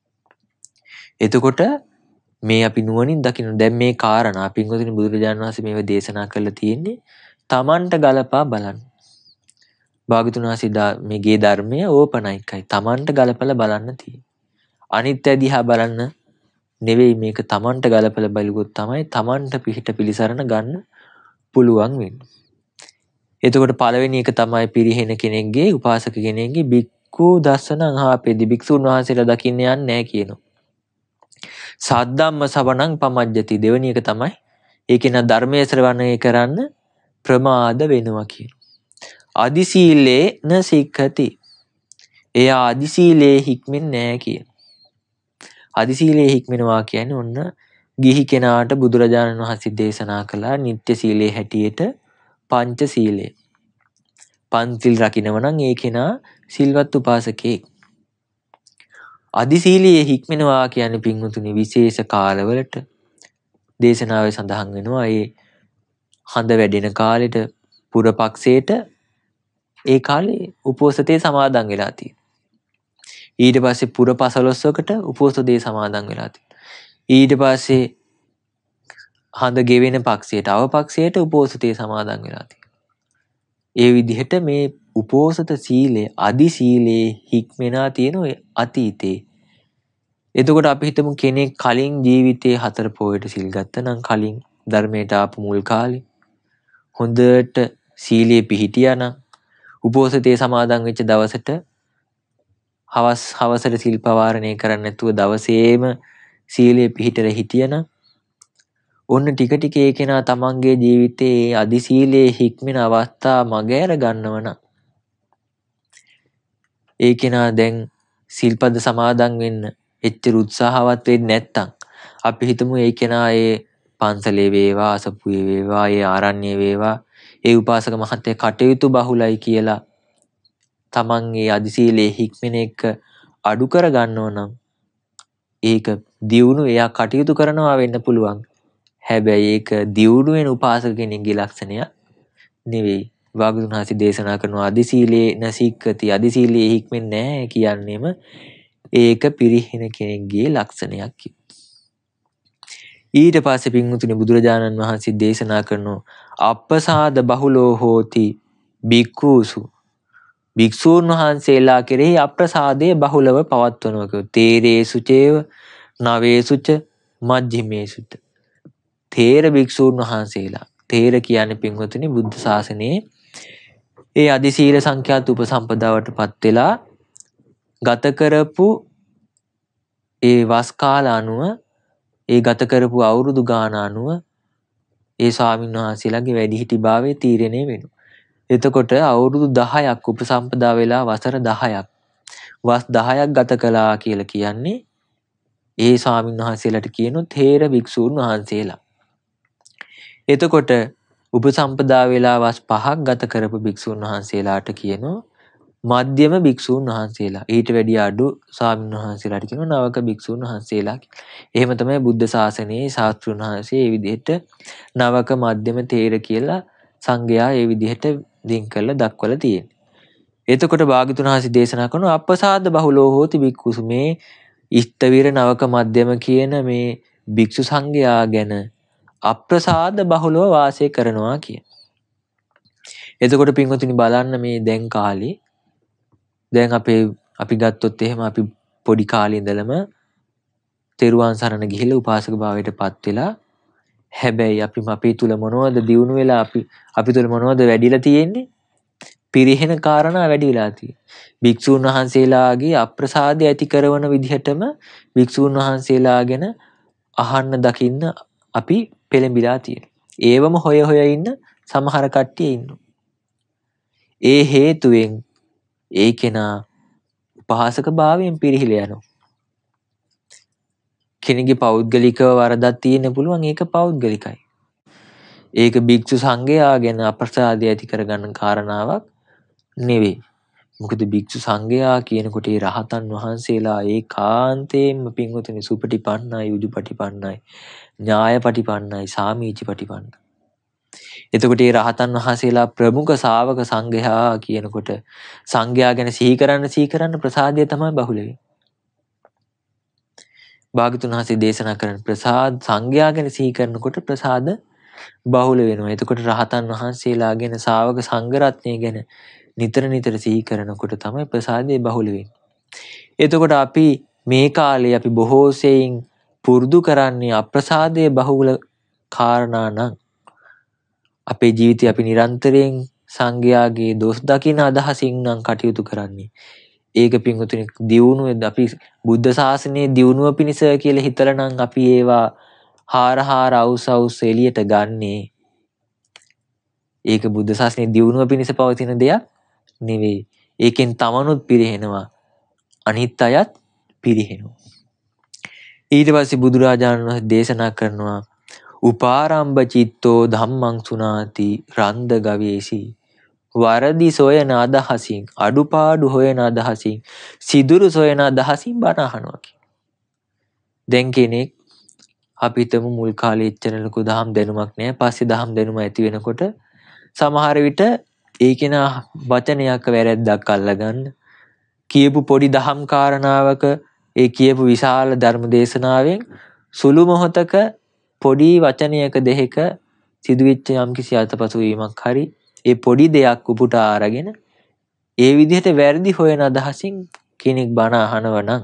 එතකොට මේ අපි නුවණින් දකින්න දැන් මේ කාරණා පින්වතුනි බුදුරජාණන් වහන්සේ මේව දේශනා කරලා තියෙන්නේ තමන්ට ගලපා බලන්න. භාග්‍යවතුන් වහන්සේ මේගේ ධර්මය ඕපනයිකයි. තමන්ට ගලපලා බලන්න තියෙන්නේ. අනිත්‍ය දිහා බලන්න නෙවෙයි මේක තමන්ට ගලපලා බලුවොත් තමයි තමන්ට පිහිට පිළිසරණ ගන්න පුළුවන් වෙන්නේ. එතකොට පළවෙනි එක තමයි පිරිහෙන කෙනෙක්ගේ උපාසක කෙනෙක්ගේ බික්ඛු දස්සනං ආපෙදි භික්ෂුන් වහන්සේලා දකින්න යන්නේ නැහැ කියනවා. සද්ධම්ම සවණං පමජ්ජති දෙවෙනි එක තමයි ඒකේන ධර්මයේ ශ්‍රවණය කරන්න ප්‍රමාද වෙනවා කියනවා. අදි සීලේ න සික්ඛති. එයා අදි සීලේ හික්මෙන්නේ නැහැ කියන. අදි සීලේ හික්මෙනවා කියන්නේ ඔන්න ගිහි කෙනාට බුදුරජාණන් වහන්සේ දේශනා කළා නිත්‍ය සීලේ හැටියට පංච සීලය. පන්සිල් රකින්නවා නම් ඒ කෙනා සිල්වත් උපාසකෙක්. අදි සීලයේ හික්මෙනවා කියන්නේ පින්වතුනි විශේෂ කාලවලට දේශනාවේ සඳහන් වෙනවා. ඒ හඳ වැඩෙන කාලෙට පුරපක්ෂයට ඒ කාලේ උපෝසතේ සමාදන් වෙලා තියෙනවා. ඊට පස්සේ පුර 15කට උපෝසතේ සමාදන් වෙලා තියෙනවා. ඊට පස්සේ හඳ ගෙවෙන පක්ෂයට අවපක්ෂයට උපෝසතේ සමාදන් වෙලා තියෙනවා. ඒ විදිහට මේ උපෝසත සීලය අදි සීලේ හික්මනා තියෙන ඔය අතීතේ. එතකොට අපි හිතමු කෙනෙක් කලින් ජීවිතේ 4 පොයට සිල් ගත්තා නම් කලින් ධර්මයට ආපු මුල් කාලේ හොඳට සීලයේ පිහිටියා නම් උපෝසතේ සමාදන් වෙච්ච දවසට හවසට සිල් පවාරණය කරන්නේ නැතුව දවසේම සීලයේ පිහිටලා හිටියනම් ඔන්න ටික ටික ඒ කෙනා තමන්ගේ ජීවිතේ අදි සීලයේ හික්මෙන අවස්ථා මගහැර ගන්නවනම් ඒ කෙනා දැන් සිල්පද සමාදන් වෙන්න එච්චර උත්සාහවත් වෙන්නේ නැත්තම් අපි හිතමු ඒ කෙනා ඒ පන්සලේ වේවා අසපුවේ වේවා ඒ ආරණ්‍ය වේවා ඒ උපාසක මහත්තයා කටයුතු බහුලයි කියලා තමන්ගේ අධිශීලයේ හික්මෙන එක අඩු කර ගන්නව නම් ඒක දියුණු එයා කටයුතු කරනවා වෙන්න පුළුවන්. හැබැයි ඒක දියුණු වෙන උපාසක කෙනෙක්ගේ ලක්ෂණයක් නෙවෙයි. භාග්‍යවතුන් වහන්සේ දේශනා කරනවා අධිශීලයේ නසික්කති අධිශීලයේ හික්මෙන්නේ නැහැ කියන්නේම ඒක පිරිහෙන කෙනෙක්ගේ ලක්ෂණයක්. ඊට පස්සේ පින්වතුනි බුදුරජාණන් වහන්සේ දේශනා කරනවා අප්පසාද බහුලෝ හෝති භික්ඛූසු භික්ෂූන් වහන්සේලා කෙරෙහි අප්‍රසාදය බහුලව පවත්වනවා කියෝ. තේරේසු චේව නවේසුච මජ්ක්‍ධිමේසුච. තේර භික්ෂූන් වහන්සේලා. තේර කියන්නේ පින්වතුනි බුද්ධ ශාසනයේ ඒ අධිශීල සංඛ්‍යාත උපසම්පදාවට පත් වෙලා ගත කරපු ඒ වස් කාල අනුව ඒ ගත කරපු අවුරුදු ගාන අනුව ඒ ස්වාමීන් වහන්සේලාගේ වැඩිහිටිභාවය තීරණය වෙනවා. එතකොට අවුරුදු 10ක් උපසම්පදා වෙලා වසර 10ක් වස් 10ක් ගත කළා කියලා කියන්නේ ඒ ස්වාමීන් වහන්සේලාට කියනොත් තේර භික්ෂූන් වහන්සේලා. එතකොට උපසම්පදා වෙලා වස් 5ක් ගත කරපු භික්ෂූන් වහන්සේලාට කියනවා මධ්‍යම භික්ෂූන් වහන්සේලා. ඊට වැඩිය අඩු ස්වාමීන් වහන්සේලාට කියනවා නවක භික්ෂූන් වහන්සේලා. එහෙම තමයි බුද්ධ ශාසනයේ ශාස්ත්‍රඥ වහන්සේ මේ විදිහට නවක මධ්‍යම තේර කියලා සංඝයා මේ විදිහට දින් කරලා දක්වලා තියෙන්නේ. එතකොට භාග්‍යවතුන් වහන්සේ දේශනා කරනවා අප්පසාද බහුලෝ හෝති භික්ඛුසු. මේ ඉෂ්ඨවිර නවක මධ්‍යම කියන මේ භික්ෂු සංඝයා ගැන අප්‍රසාද බහුලව වාසය කරනවා කියන. එතකොට පින්වතුනි බලන්න මේ දැන් කාලේ දැන් අපි ගත්තොත් එහෙම අපි පොඩි කාලේ ඉඳලම තෙරුවන් සරණ ගිහිල්ලා උපාසක භාවයට පත් වෙලා හැබැයි අපි තුල මොනවද දියුණු වෙලා අපි තුල මොනවද වැඩිලා තියෙන්නේ? පිරිහෙන කාරණා වැඩි වෙලා තියෙන්නේ. භික්ෂූන් වහන්සේලාගේ අප්‍රසාදය ඇති කරන විදිහටම භික්ෂූන් වහන්සේලා ගැන අහන්න දකින්න අපි පෙළඹිලා තියෙනවා. ඒවම හොය ඉන්න සමහර කට්ටිය ඉන්නවා. ඒ හේතුවෙන් ඒ කෙනා උපාසක භාවයෙන් පිරිහිලා යනවා. කෙනෙක්ගේ පෞද්ගලිකව වරදක් තියෙන්න පුළුවන් ඒක පෞද්ගලිකයි. ඒක භික්ෂු සංඝයා ගැන අප්‍රසාදය ඇති කරගන්න කාරණාවක් නෙවෙයි. මොකද භික්ෂු සංඝයා කියනකොට ඒ රහතන් වහන්සේලා ඒකාන්තයෙන්ම පින්වතුනි සුපටිපන්නයි උජුපටිපන්නයි ඥායපටිපන්නයි සාමීචිපටිපන්නයි. එතකොට මේ රහතන් වහන්සේලා ප්‍රමුඛ ශාවක සංඝයා කියනකොට සංඝයා ගැන සිහි කරන්න ප්‍රසාදය තමයි බහුල වෙන්නේ. භාග්‍යවතුන් වහන්සේ දේශනා කරන ප්‍රසාද සංඝයා ගැන සිහි කරනකොට ප්‍රසාද බහුල වෙනවා. එතකොට රහතන් වහන්සේලා ගැන ශාවක සංඝ රත්නය ගැන නිතර සිහි කරනකොට තමයි ප්‍රසාදය බහුල වෙන්නේ. එතකොට අපි මේ කාලේ අපි බොහෝ සෙයින් පුරුදු කරන්නේ අප්‍රසාදයේ බහුල කාරණා නම් අපේ ජීවිතේ අපි නිරන්තරයෙන් සංඝයාගේ දොස් දකින අදහසින් නම් කටයුතු කරන්නේ. ඒක පින්වතුනි දියුණුව අපි බුද්ධ ශාසනයේ දියුණුව පිණිස කියලා හිතලා නම් අපි ඒවා හාර අවුස් එළියට ගන්නේ. ඒක බුද්ධ ශාසනයේ දියුණුව පිණිස පවතින දෙයක් නෙවෙයි. ඒකෙන් තමනුත් පිරිහෙනවා. අනිත් අයත් පිරිහෙනවා. ඊට පස්සේ බුදුරජාණන් වහන්සේ දේශනා කරනවා උපාරම්භ චිත්තෝ ධම්මං සුනාති රන්ද ගවේසි. වරදි සොයන අදහසින් අඩුපාඩු හොයන අදහසින් සිදුරු සොයන අදහසින් බණ අහනවා කියලා. දැන් කෙනෙක් අපි හිතමු මුල් කාලේ එච්චර ලොකු දහම් දැනුමක් නැහැ. පස්සේ දහම් දැනුම ඇති වෙනකොට සමහර විට ඒ කෙනා වචනයක් වැරැද්දක් අල්ලගන්න කියපු පොඩි දහම් කාරණාවක ඒ කියපු විශාල ධර්ම දේශනාවෙන් සුළු මොහතක පොඩි වචනයක දෙහික සිදුවෙච්ච යම්කිසි අතපසුවීමක් හරි ඒ පොඩි දෙයක් උපුටා අරගෙන ඒ විදිහට වැරදි හොයන අදහසින් කෙනෙක් බණ අහනවා නම්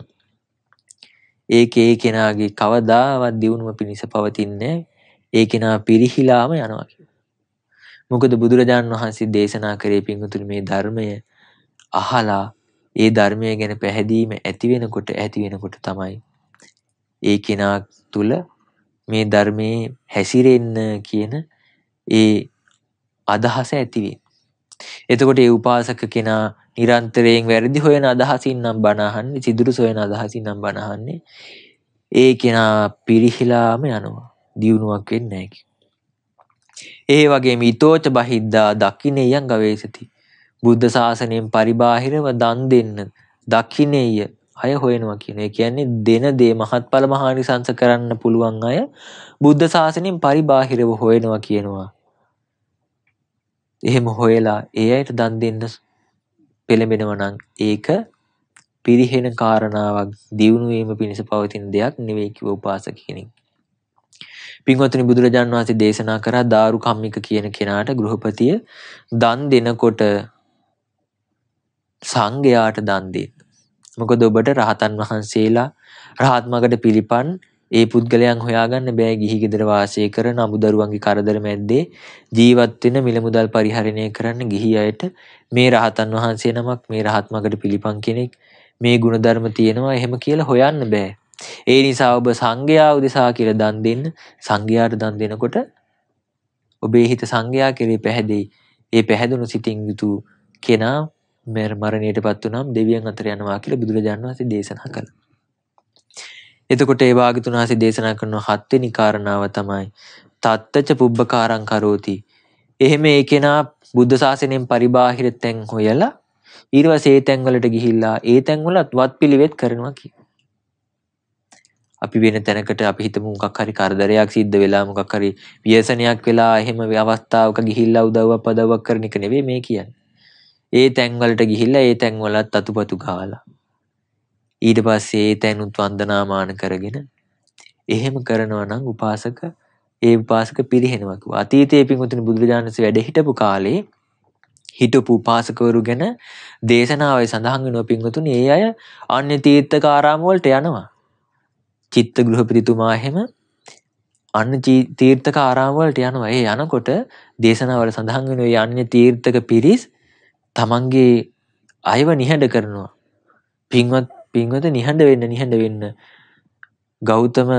ඒ කෙනාගේ කවදාවත් දියුණුව පිණිස පවතින්නේ ඒ කෙනා පිරිහිලාම යනවා කියලා. මොකද බුදුරජාණන් වහන්සේ දේශනා කරේ පින්වතුනි මේ ධර්මය අහලා ඒ ධර්මය ගැන පැහැදීම ඇති වෙනකොට තමයි ඒ කෙනා තුල මේ ධර්මයේ හැසිරෙන්න කියන ඒ අදහස ඇති වෙන්නේ. එතකොට ඒ උපාසක කෙනා නිරන්තරයෙන් වැරදි හොයන අදහසින් නම් බණ අහන්නේ, සිදුරු සොයන අදහසින් නම් බණ අහන්නේ. ඒ කෙනා පිරිහිලාම යනවා. දියුණුවක් වෙන්නේ නැහැ. ඒ වගේම ඊතෝච බහිද්දා දකින්නයන් ගවේසති. බුද්ධ ශාසනයෙන් පරිබාහිරව දන් දෙන්න දක්ෂිනේය අය හොයනවා කියන. ඒ කියන්නේ දෙන දේ මහත්ඵල මහානිසංස කරන්න පුළුවන් අය බුද්ධ ශාසනයෙන් පරිබාහිරව හොයනවා කියනවා. එහෙම හොයලා ඒ අයට දන් දෙන්න පෙළඹෙනවා නම් ඒක පිරිහෙන කාරණාවක්, දියුණු වීම පිණිස පවතින දෙයක් නෙවෙයි කිව්ව උපාසක කෙනෙක්. පින්වත්නි, බුදුරජාණන් වහන්සේ දේශනා කරා දාරු කම්මික කියන කෙනාට ගෘහපතිය දන් දෙනකොට සංඝයාට දන් දෙන්න. මොකද ඔබට රහතන් වහන්සේලා රහත් මගට පිළිපන් ඒ පුද්ගලයන් හොයාගන්න බෑ. ගිහි ගෙදර වාසය කරන අමුදරුවන්ගේ කරදර මැද්දේ ජීවත් වෙන මිල මුදල් පරිහරණය කරන්න ගිහි අයට මේ රහතන් වහන්සේ නමක්, මේ රහත් මගට පිළිපන් කෙනෙක්, මේ ගුණධර්ම තියෙනවා එහෙම කියලා හොයන්න බෑ. ඒ නිසා ඔබ සංඝයා උදෙසා කියලා දන් දෙන්න. සංඝයාට දන් දෙනකොට ඔබේ හිත සංඝයා කෙරේ පැහැදෙයි. ඒ පැහැදුණු සිතින් යුතු කෙනා මරණයටපත් වුණාම දෙවියන් අතර යනවා කියලා බුදුරජාණන් වහන්සේ දේශනා කළා. එතකොට ඒ භාග්‍යතුන් වහන්සේ දේශනා කරන හත්වෙනි කාරණාව තමයි තත්තච පුබ්බකාරං කරෝති. එහෙම ඒ කෙනා බුද්ධ ශාසනයෙන් පරිබාහිර තැන් හොයලා ඊට පස්සේ ඒ තැන් වලට ගිහිල්ලා ඒ තැන් වලත් වත්පිළිවෙත් කරනවා කියලා. අපි වෙන තැනකට අපි හිතමු මොකක් හරි කරදරයක් සිද්ධ වෙලා මොකක් හරි ව්‍යසනයක් වෙලා එහෙම අවස්ථාවක ගිහිල්ලා උදව්වක් පදව්වක් කරන එක නෙවෙයි මේ කියන්නේ. ඒ තැන් වලට ගිහිල්ලා ඒ තැන් වලත් අතුපතු ගාලා ඊට පස්සේ ඒ තැනුත් වන්දනාමාන කරගෙන එහෙම කරනවා නම් ඒ උපාසක පිරිහෙනවා කිව්වා. අතීතයේ පින්වතුනි බුදුරජාණන් වහන්සේ වැඩ හිටපු කාලේ හිටපු උපාසකවරු ගැන දේශනාවේ සඳහන් වෙනවා පින්වතුනි. ඒ අය අන්‍ය තීර්ථකාරාම වලට යනවා. චිත්ත ගෘහපතිතුමා එහෙම අන්‍ය තීර්ථකාරාම වලට යනවා. ඒ යනකොට දේශනාවල සඳහන් වෙනවා මේ අන්‍ය තීර්ථක පිරිස් තමන්ගේ අයව නිහඬ කරනවා. පින්වත නිහඬ වෙන්න ගෞතම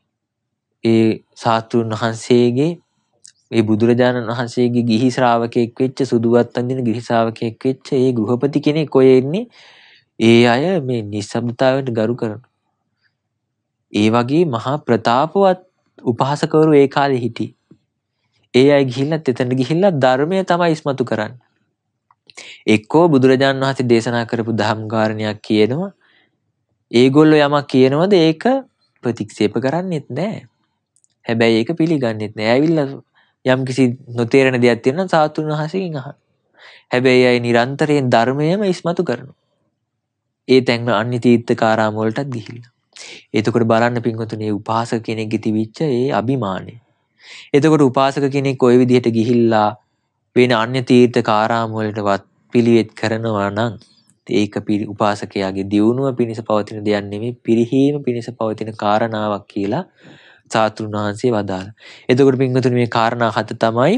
ඒ ශාස්ත්‍රඥ වහන්සේගේ ඒ බුදුරජාණන් වහන්සේගේ ගිහි ශ්‍රාවකෙක් වෙච්ච සුදුවත් අඳින ගිහි ශ්‍රාවකෙක් වෙච්ච ඒ ගෘහපති කෙනෙක් ඔය එන්නේ. ඒ අය මේ නිස්සබ්දතාවයට ගරු කරනවා. ඒ වගේ මහා ප්‍රතාපවත් උපාසකවරු ඒ කාලේ හිටියේ. ඒ අය ගිහිල්ලත් එතනට ගිහිල්ලා ධර්මය තමයි ඉස්මතු කරන්නේ. එක්කෝ බුදුරජාණන් වහන්සේ දේශනා කරපු ධම්ම කාරණයක් කියනවා. ඒගොල්ලෝ යමක් කියනවද ඒක ප්‍රතික්ෂේප කරන්නේත් නැහැ. හැබැයි ඒක පිළිගන්නෙත් නැහැ. ඇවිල්ලා යම් කිසි නොතේරෙන දෙයක් තියෙනවා නම් සාතුන් වහන්සේගෙන් අහන්න. හැබැයි අය නිරන්තරයෙන් ධර්මයම ඉස්මතු කරනවා. ඒ තැන්වල අන්‍ය තීර්ථකාරාම වලටත් ගිහිල්ලා. එතකොට බලන්න පින්වතුනි උපාසක කෙනෙක්ගේ තිබිච්ච ඒ අභිමානය. එතකොට උපාසක කෙනෙක් ওই විදිහට ගිහිල්ලා වෙන අන්‍ය තීර්ථකාරාම වලටවත් පිළිවෙත් කරනවා නම් ඒක උපාසකයාගේ දියුණුව පිණිස පවතින දෙයක් නෙමෙයි පිරිහීම පිණිස පවතින කාරණාවක් කියලා සාතුන් වහන්සේ වදාළා. එතකොට පින්වතුනි මේ කාරණා හත තමයි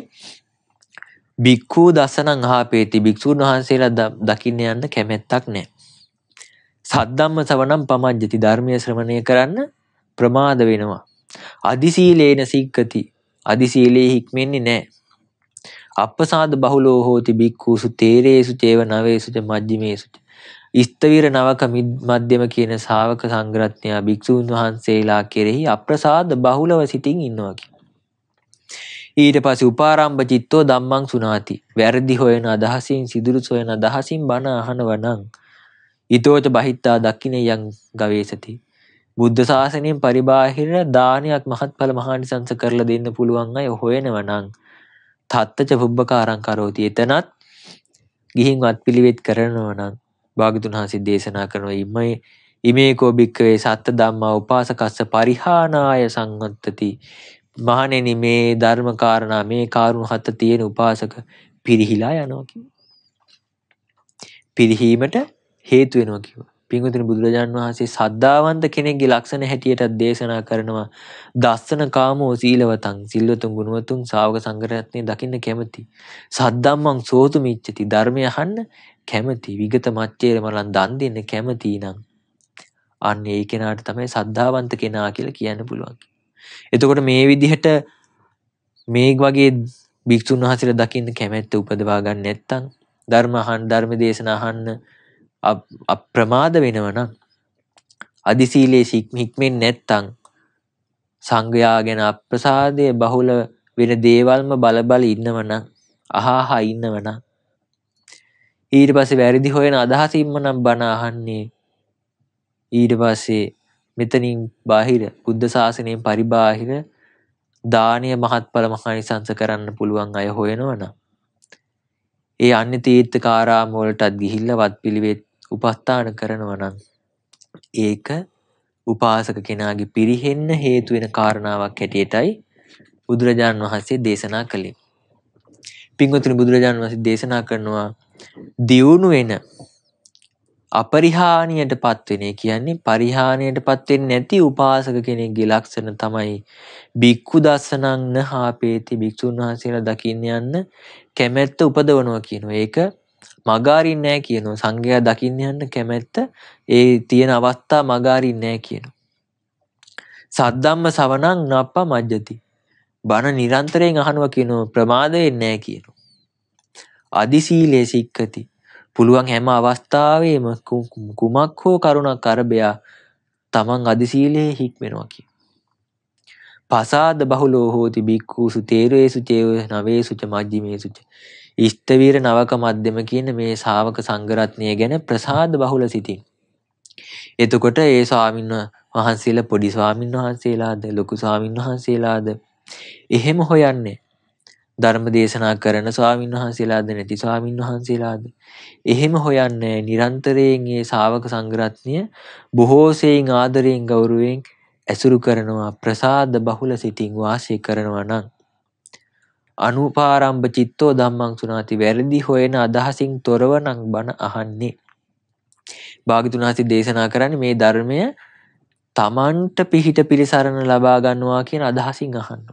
භික්ඛු දසනං ආපේති. භික්ෂුන් වහන්සේලා දකින්න යන්න කැමැත්තක් නැහැ. සද්ධම්ම සවණම් පමජ්ජති. ධර්මයේ ශ්‍රවණය කරන්න ප්‍රමාද වෙනවා. අදිසීලේන සික්කති. අදිසීලේ හික්මෙන්නේ නැහැ. අප්පසාද බහුලෝ හෝති භික්ඛුසු තේරේසු චේව නවේසු ච මජ්ජිමේසු ච. ඉස්තවිර නවක මධ්‍යම කියන ශාවක සංඝරත්නයා භික්ෂුන් වහන්සේලා කෙරෙහි අප්‍රසාද බහුලව සිටින් ඉන්නවා කියලා. ඊට පස්සේ උපාරම්භ චිත්තෝ ධම්මං සුනාති. වැරදි හොයන අදහසින් සිදුරු සොයන අදහසින් බණ අහනව නම් ඊතෝච බහිත්තා දක්ඛිනයං ගවේසති. බුද්ධ ශාසනයෙන් පරිබාහිර දානයක් මහත්ඵල මහානිසංස කරලා දෙන්න පුළුවන් අය හොයනව නම් තත්තච පුබ්බකාරං කරෝති. එතනත් ගිහින් වත්පිළිවෙත් කරනවා නම් භාග්‍යතුන් වහන්සේ දේශනා කරනවා ඉමේකෝ භික්ඛවේ සත්ත ධම්මා උපාසකස්ස පරිහානාය සංවත්තති. මහණෙනි මේ ධර්ම කාරණා මේ කාරුණ හත තියෙන උපාසක පිරිහිලා යනවා කිව්වා. පිරිහීමට හේතු වෙනවා කිව්වා. පින්වතුනි බුදුරජාණන් වහන්සේ සද්ධාවන්ත කෙනෙක්ගේ ලක්ෂණ හැටියට දේශනා කරනවා දස්සන කාමෝ සීලවතං. සිල්වතුන් ගුණවතුන් ශාවක සංඝරත්නය දකින්න කැමති. සද්ධම්මං සෝතු මිච්ඡති. ධර්මය අහන්න කැමති. විගත මච්චේර මලන් දන් දෙන්න කැමති නම් අන්න ඒ කෙනාට තමයි සද්ධාවන්ත කෙනා කියලා කියන්න පුළුවන්. එතකොට මේ විදිහට මේ වගේ භික්ෂුන් වහන්සේලා දකින්න කැමැත්ත උපදවා ගන්න නැත්නම් ධර්ම දේශනා අහන්න අප්‍රමාද වෙනවනම් අදිසීලේ හික්මෙන්නේ නැත්නම් සංඝයා ගැන අප්‍රසාදයේ බහුල වෙන දේවල්ම බල ඉන්නවනම් අහහා ඉන්නවනම් ඊට පස්සේ වැරදි හොයන අදහසින්ම නම් බණ අහන්නේ. ඊට පස්සේ මෙතනින් බාහිර බුද්ධ ශාසනයෙන් පරිබාහිර දානීය මහත්ඵල මහානිසංස කරන්න පුළුවන් අය හොයනවනම් ඒ අන්‍ය තීර්ථකාරාම වලටත් ගිහිල්ලා වත්පිළිවෙත් උපස්ථාන කරනවා නම් ඒක උපාසක කෙනාගේ පිරිහෙන්න හේතු වෙන කාරණාවක් හැටියටයි බුදුරජාණන් වහන්සේ දේශනා කළේ. පින්වතුනි, බුදුරජාණන් වහන්සේ දේශනා කරනවා දියුණු වෙන අපරිහානියටපත් වෙන, කියන්නේ පරිහානියටපත් වෙන්නේ නැති උපාසක කෙනෙක්ගේ ලක්ෂණ තමයි බික්ඛු දස්සනං නහාපේති, භික්ෂුන් වහන්සේලා දකින්න යන්න කැමැත්ත උපදවනවා කියනවා. ඒක මග අරින්නේ නැහැ කියනවා. සංඝයා දකින්න යන්න කැමැත්ත ඒ තියෙන අවස්ථා මග අරින්නේ නැහැ කියනවා. සද්ධම්ම සවණං නප්පමජ්ජති, බණ නිරන්තරයෙන් අහනවා කියනවා, ප්‍රමාද වෙන්නේ නැහැ කියනවා. අදි සීලේ සික්ඛති, පුළුවන් හැම අවස්ථාවෙම කුමක් හෝ කරුණක් අරබයා තමන් අදි සීලේ හික්මෙනවා කියනවා. පසාද බහුලෝ හෝති බික්ඛූසු තේරේසු චේව නවේසු ච මජ්ජිමේසු ච. ඉෂ්ඨවීර නවක මධ්‍යම කියන මේ ශාවක සංඝරත්නය ගැන ප්‍රසාද බහුල සිටින්. එතකොට ඒ ස්වාමීන් වහන්සේලා පොඩි ස්වාමීන් වහන්සේලාද ලොකු ස්වාමීන් වහන්සේලාද එහෙම හොයන්නේ. ධර්ම දේශනා කරන ස්වාමීන් වහන්සේලාද නැති ස්වාමීන් වහන්සේලාද එහෙම හොයන්නේ. නිරන්තරයෙන් මේ ශාවක සංඝරත්නය බොහෝ සෙයින් ආදරයෙන් ගෞරවයෙන් ඇසුරු කරනවා. ප්‍රසාද බහුල සිටින් වාසය කරනවා නම් අනුපාරම්භ චිත්තෝ ධම්මං සුනාති, වැරදි හොයන අදහසින් තොරව නම් බණ අහන්නේ. භාග්‍යවතුන් වහන්සේ දේශනා කරන්නේ මේ ධර්මය තමන්ට පිහිට පිළිසරණ ලබා ගන්නවා කියන අදහසින් අහනවා.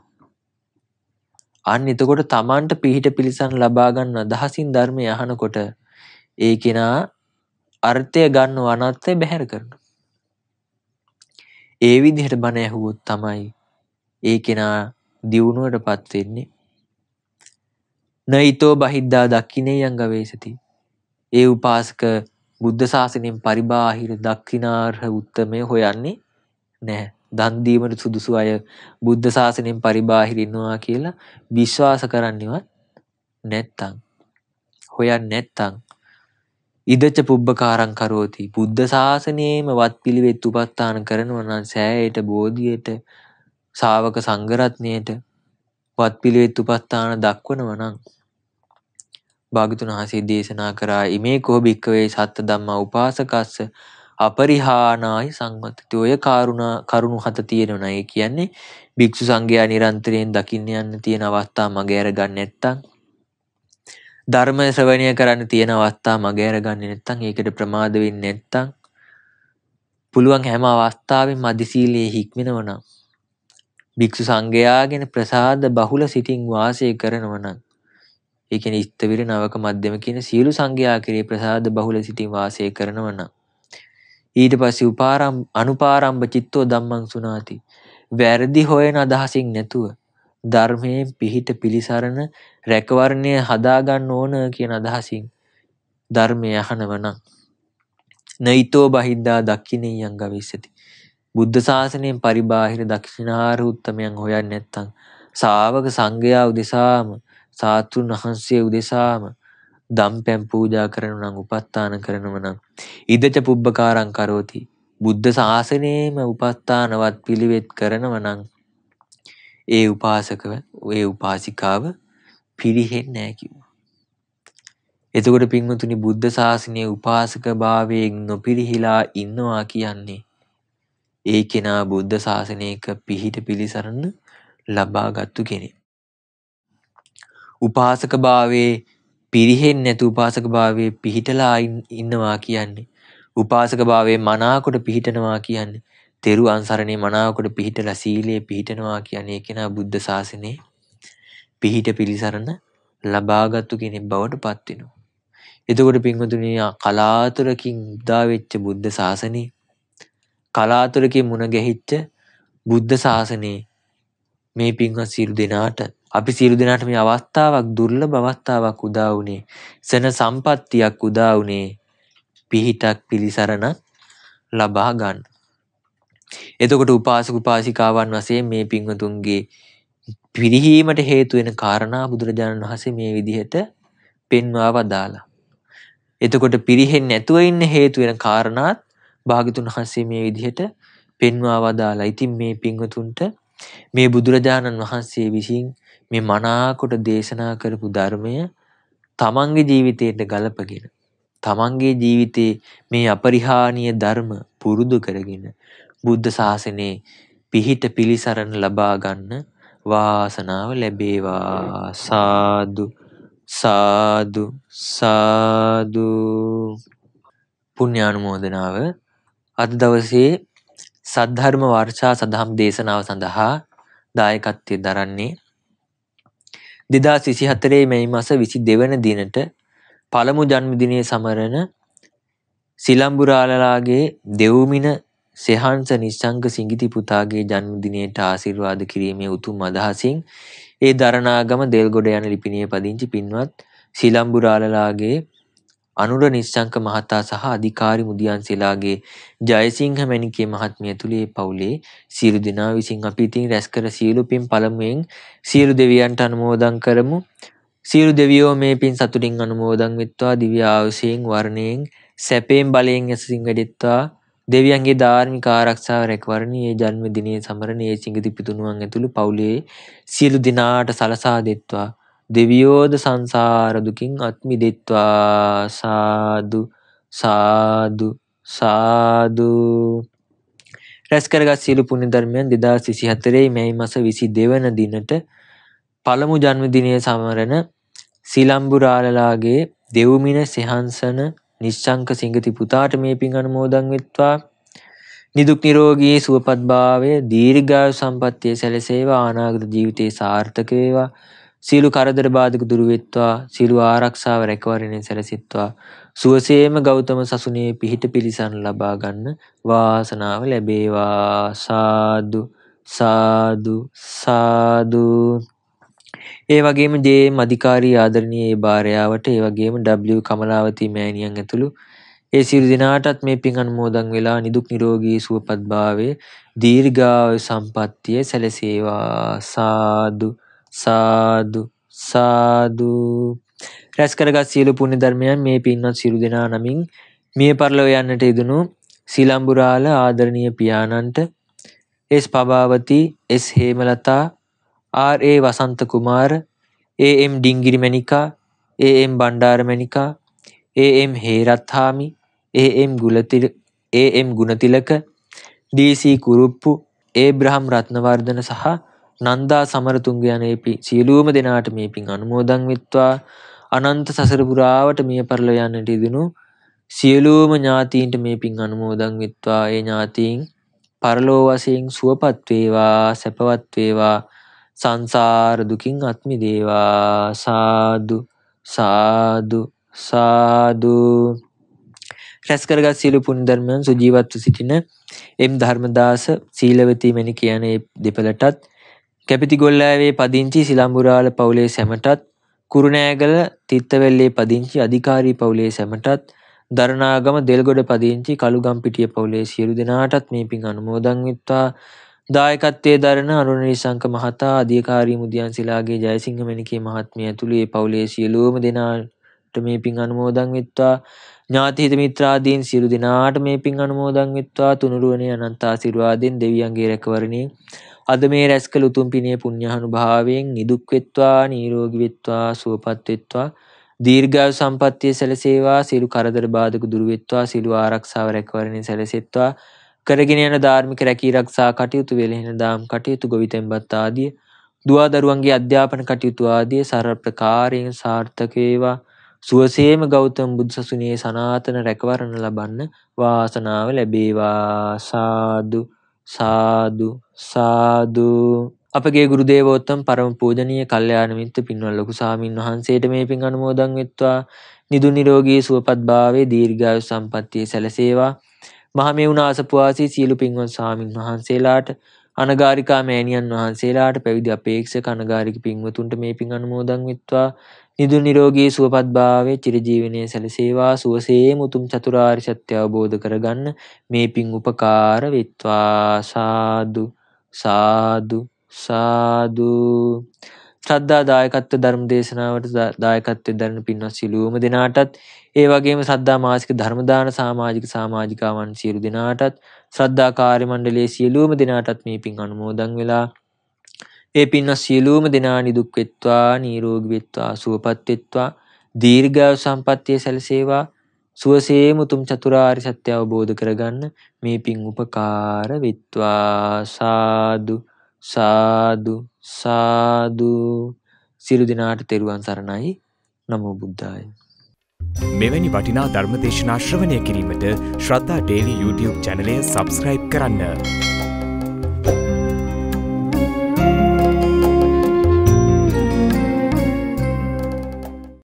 අන්න එතකොට තමන්ට පිහිට පිළිසරණ ලබා ගන්න අදහසින් ධර්මය අහනකොට ඒ කෙනා අර්ථය ගන්නව, අනර්ථය බැහැර කරනවා. ඒ විදිහට බණ ඇහුවොත් තමයි ඒ කෙනා දියුණුවටපත් වෙන්නේ. නයිතෝ බහිද්දා දක්ඛිනේයං ගවේසති, ඒ උපාසක බුද්ධ ශාසනයෙන් පරිබාහිර දක්ඛිනාර්හ උත්තමය හොයන්නේ නැහැ. දන් දීමට සුදුසු අය බුද්ධ ශාසනයෙන් පරිබාහිර ඉන්නවා කියලා විශ්වාස කරන්නේවත් නැත්තම්, හොයන්නේ නැත්තම්, ඉදච පුබ්බකාරං කරෝති, බුද්ධ ශාසනයේම වත්පිළිවෙත් උපස්ථාන කරනවා නම් සෑයට, බෝධියට, ශාවක සංඝරත්නයට වත්පිළිවෙත් උපස්ථාන දක්වනවා නම් භාග්‍යවතුන් වහන්සේ දේශනා කරා ඉමේ කෝ භික්ඛවේ සත්ත ධම්මා උපාසකස්ස අපරිහානාය සංවත්තති. ඔය කරුණු හත තියෙනවා. ඒ කියන්නේ භික්ෂු සංඝයා නිරන්තරයෙන් දකින්න යන්න තියෙන අවස්ථා මගේ අරගන්න නැත්තම්, ධර්ම ශ්‍රවණය කරන්න තියෙන අවස්ථා මගේ අරගන්නේ නැත්තම්, ඒකට ප්‍රමාද වෙන්නේ නැත්තම්, පුළුවන් හැම අවස්ථාවෙම අදි සීලයේ හික්මෙනවා නම්, භික්ෂු සංඝයාගෙන ප්‍රසාද බහුල සිටින් වාසය කරනවා නම්, ඒ කියන්නේ ඉස්තවිර නවක මධ්‍යම කියන සියලු සංඝයා කෙරේ ප්‍රසාද බහුල සිටින් වාසය කරනවා නම්, ඊට පස්සේ අනුපාරම්භ චිත්තෝ ධම්මං සුනාති, වැරදි හොයන අදහසින් නැතුව ධර්මයෙන් පිහිට පිළිසරණ රැකවරණය හදාගන්න ඕන කියන අදහසින් ධර්මය අහනවා නම් නයිතෝ බහිද්දා දක්ඛිනේයං ගවිස්සති, බුද්ධ ශාසනයෙන් පරිබාහිර දක්ෂිනාර්හ උත්තමයන් හොයන්නේ නැත්තම්, ශාවක සංඝයා උදෙසාම, සාතුන් වහන්සේ උදෙසාම දම්පැන් පූජා කරනවා නම්, උපස්ථාන කරනවා නම්, ඉදච පුබ්බකාරං කරෝති, බුද්ධ ශාසනයේම උපස්ථානවත් පිළිවෙත් කරනවා නම් ඒ උපාසකව, ඒ උපාසිකාව පිරිහෙන්නේ නැහැ කිව්වා. එතකොට පින්වතුනි, බුද්ධ ශාසනයේ උපාසක භාවයෙන් නොපිරිහිලා ඉන්නවා කියන්නේ ඒ කෙනා බුද්ධ ශාසනයක පිහිට පිළිසරණ ලබාගත්තු කෙනෙක්. උපාසක භාවයේ පිරිහෙන්නේ නැතු උපාසක භාවයේ පිහිටලා ඉන්නවා කියන්නේ, උපාසක භාවයේ මනාකොට පිහිටනවා කියන්නේ, තෙරුවන් සරණේ මනාකොට පිහිටලා සීලයේ පිහිටනවා කියන්නේ ඒ කෙනා බුද්ධ ශාසනයේ පිහිට පිළිසරණ ලබාගත්තු කෙනෙක් බවට පත් වෙනවා. එතකොට පින්වතුනි, කලාතුරකින් උදා වෙච්ච බුද්ධ ශාසනයේ, කලාතුරකින් මුණ ගැහිච්ච බුද්ධ ශාසනයේ මේ පින්වත් සියලු දෙනාට, අපි සියලු දෙනාට මේ අවස්ථාවක්, දුර්ලභ අවස්ථාවක් උදා වුණේ, සන සම්පත්තියක් උදා වුණේ පිහිටක් පිළිසරණක් ලබා ගන්න. එතකොට උපාසක උපාසිකාවන් වශයෙන් මේ පින්වතුන්ගේ පිරිහීමට හේතු වෙන කාරණා බුදුරජාණන් වහන්සේ මේ විදිහට පෙන්වා වදාලා. එතකොට පිරිහෙන්නේ නැතුව ඉන්න හේතු වෙන කාරණාත් භාග්‍යතුන් වහන්සේ මේ විදිහට පෙන්වා වදාලා. ඉතින් මේ පින්වතුන්ට මේ බුදුරජාණන් වහන්සේ විසින් මේ මනාකොට දේශනා කරපු ධර්මය තමන්ගේ ජීවිතයට ගලපගෙන තමන්ගේ ජීවිතේ මේ අපරිහානීය ධර්ම පුරුදු කරගෙන බුද්ධ ශාසනයේ පිහිට පිලිසරණ ලබා ගන්න වාසනාව ලැබේවා. සාදු සාදු සාදු. පුණ්‍යානුමෝදනාව. අද දවසේ සද්ධර්ම වර්ෂා සදහම් දේශනාව සඳහා දායකත්වයෙන් දරන්නේ 2024 මැයි මාස 22 වන දිනට පළමු ජන්මදිනයේ සමරන සිලම්බුරාලලාගේ දෙව්මින සෙහන්ස නිශ්ශංක සිඟිති පුතාගේ ජන්මදිනයට ආශිර්වාද කිරීමේ උතුම් අදහසින් ඒ දරණාගම දෙල්ගොඩ යන ලිපිණියේ පදිංචි පින්වත් සිලම්බුරාලලාගේ අනුර නිශ්ශංක මහතා සහ අධිකාරි මුදියන්සේලාගේ ජයසිංහ මැණිකේ මහත්මිය ඇතුළු ඒ පවුලේ සියලු දෙනා විසින් අපි ඉතින් රැස් කර සියලු පින් පළමුවෙන් සියලු දෙවියන්ට අනුමෝදන් කරමු. සියලු දෙවියෝ මේ පින් සතුටින් අනුමෝදන් වෙත්වා. දිව්‍ය ආයුෂයෙන් වර්ණයෙන් සැපයෙන් බලයෙන් යසසින් වැඩෙත්වා. දෙවියන්ගේ ධාර්මික ආරක්ෂාව රැකවරණී ඒ ජන්මදිනයේ සමරන ඒ සිඟිති පිතුණුවන් ඇතුළු පවුලේ සියලු දෙනාට සලසා දෙත්වා. දෙවියෝද සංසාර දුකින් අත් මිදෙත්වා. සාදු සාදු සාදු. රැස් කරගත් සියලු පුණ්‍ය ධර්මයන් 2024 මැයි මාස 22 වන දිනට පළමු ජන්මදිනයේ සමරන සිලම්බුරාලලාගේ දෙව්මින සෙහන්සන නිශ්ශංක සිඟති පුතාට මේ පින් අනුමෝදන් වෙත්වා. නිදුක් නිරෝගී සුවපත් භාවය දීර්ඝායු සම්පන්නිය සැලසේවා. අනාගත ජීවිතේ සාර්ථක වේවා. සියලු කරදර බාධක දුරු වෙත්වා. සියලු ආරක්ෂාව රැකවරණය සැලසෙත්වා. සුවසේම ගෞතම සසුනේ පිහිට පිළිසරණ ලබා ගන්න වාසනාව ලැබේවා. සාදු සාදු සාදු. ඒ වගේම ජේ.එම් අධිකාරී ආදරණීය ඒ භාර්යාවට ඒ වගේම W කමලාවතී මෑණියන් ඇතුළු ඒ සියලු දෙනාටත් මේ පින් අනුමෝදන් වෙලා නිදුක් නිරෝගී සුවපත් භාවයේ දීර්ඝායු සම්පන්නිය සැලසේවා. සාදු සාදු සාදු. රැස් කරගත් සියලු පුණ්‍ය ධර්මයන් මේ පින්වත් සියලු දෙනා නමින් මිය පරලොව යන්නට යෙදුණු සිලම්බුරාල ආදරණීය පියාණන්ට S Pabawathi S Hemalatha R A. Wasantha Kumara A M. Dingiri Menika A M. Bandara Menika A M. Herathhami A M. Gunathilaka D C. Kuruppu Abraham Rathnawardhana සහ නන්දා සමරතුංග යන සියලුම දෙනාට මේ පින් අනුමෝදන් වෙත්වා. අනන්ත සසර පුරාවට මිය පරලොව යන්නට යෙදුණු සියලුම ඥාතීන්ට මේ පින් අනුමෝදන් වෙත්වා. ඒ ඥාතීන් පරලෝ වශයෙන් සුවපත් වේවා. සැපවත් වේවා. සංසාර දුකින් අත් මිදේවා. සාදු සාදු සාදු. රැස් කරගත් සියලු පුණ්‍ය ධර්මයන් සුජීවත්ව සිටින එම් ධර්මදාස සීලවතී මැණික යන ඒ දෙපළටත් කැපිතිගොල්ලෑවේ පදිංචි සිලම්බුරාල පවුලේ සැමටත් කුරුණෑගල තිත්තවැල්ලේ පදිංචි අධිකාරී පවුලේ සැමටත් දරණාගම දෙල්ගොඩ පදිංචි කළුගම්පිටිය පවුලේ සියලු දෙනාටත් මේ පින් අනුමෝදන් වෙත්වා. දායකත්වයේ දරන අරුණ නිශ්ශංක මහතා අධිකාරී මුදියන්සේලාගේ ජයසිංහ මැණිකේ මහත්මිය ඇතුළු ඒ පවුලේ සියලුම දෙනාට මේ පින් අනුමෝදන් වෙත්වා. ඥාති හිත මිත්‍රාදීන් සියලු දෙනාට මේ පින් අනුමෝදන් වෙත්වා. තුනුරුවනේ අනන්ත ආශිර්වාදයෙන් දෙවියන්ගේ රැකවරණයෙන් අද මේ රැස් කළ උතුම් පිනේ පුණ්‍යානුභාවයෙන් නිදුක් වෙත්වා. නිරෝගී වෙත්වා. සුවපත් වෙත්වා. දීර්ඝායු සම්පන්නිය සැලසේවා. සියලු කරදර බාධක දුරු වෙත්වා. සියලු ආරක්ෂාව රැකවරණය සැලසෙත්වා. කරගෙන යන ධාර්මික රැකී ආරක්ෂා කටයුතු වෙලෙහෙන දාම් කටයුතු ගොවිතැන්පත් ආදී දුවා දරුවන්ගේ අධ්‍යාපන කටයුතු ආදී සරල ප්‍රකාරයෙන් සාර්ථක වේවා. සුවසේම ගෞතම බුදු සසුනේ සනාතන රැකවරණ ලබන්න වාසනාව ලැබේවා. සාදු සාදු සාදු. අපගේ ගුරු දේවෝත්තම පරම පූජනීය කල්යාණ මිත්‍ර පින්වත් ලොකු සාමින් වහන්සේට මේ පින් අනුමෝදන් වෙත්වා. නිදුක් නිරෝගී සුවපත් භාවයේ දීර්ඝායු සම්පන්නිය සැලසේවා. මහමෙවුනා අසපුවාසී සියලු පින්වත් ස්වාමින් වහන්සේලාට අනගාരികා මෑණියන් වහන්සේලාට පැවිදි අපේක්ෂක අනගාരിക පින්වතුන්ට මේ පින් අනුමෝදන් වෙත්වා. නිදුක් නිරෝගී සුවපත් භාවයේ චිරජීවනයේ සැලසේවා. සුවසේම උතුම් චතුරාර්ය සත්‍ය අවබෝධ කරගන්න මේ පින් උපකාර වෙත්වා. සාදු සාදු සාදු. ශ්‍රද්ධා දායකත්ව ධර්ම දේශනාවට දායකත්වයෙන් දරන පින්වත් සිළුම දෙනාටත් ඒ වගේම ශ්‍රද්ධා මාසික ධර්ම දාන සමාජිකාවන් සියලු දෙනාටත් ශ්‍රද්ධා කාර්ය මණ්ඩලයේ සියලුම දෙනාටත් මේ පින් අනුමෝදන් වෙලා ඒ පින්වත් සියලුම දෙනා නිදුක් වෙත්වා නිරෝගී වෙත්වා සුවපත් වෙත්වා දීර්ඝායු සම්පන්නිය සැලසේවා සුවසේ මුතුම් චතුරාර්ය සත්‍ය අවබෝධ කරගන්න මේ පින් උපකාර වෙත්වා සාදු සාදු සාදු සියලු දෙනාට තෙරුවන් සරණයි නමෝ බුද්ධාය. මෙවැනි වටිනා ධර්ම දේශනා ශ්‍රවණය කිරීමට ශ්‍රද්ධා ඩේලි YouTube චැනලය සබස්ක්‍රයිබ් කරන්න.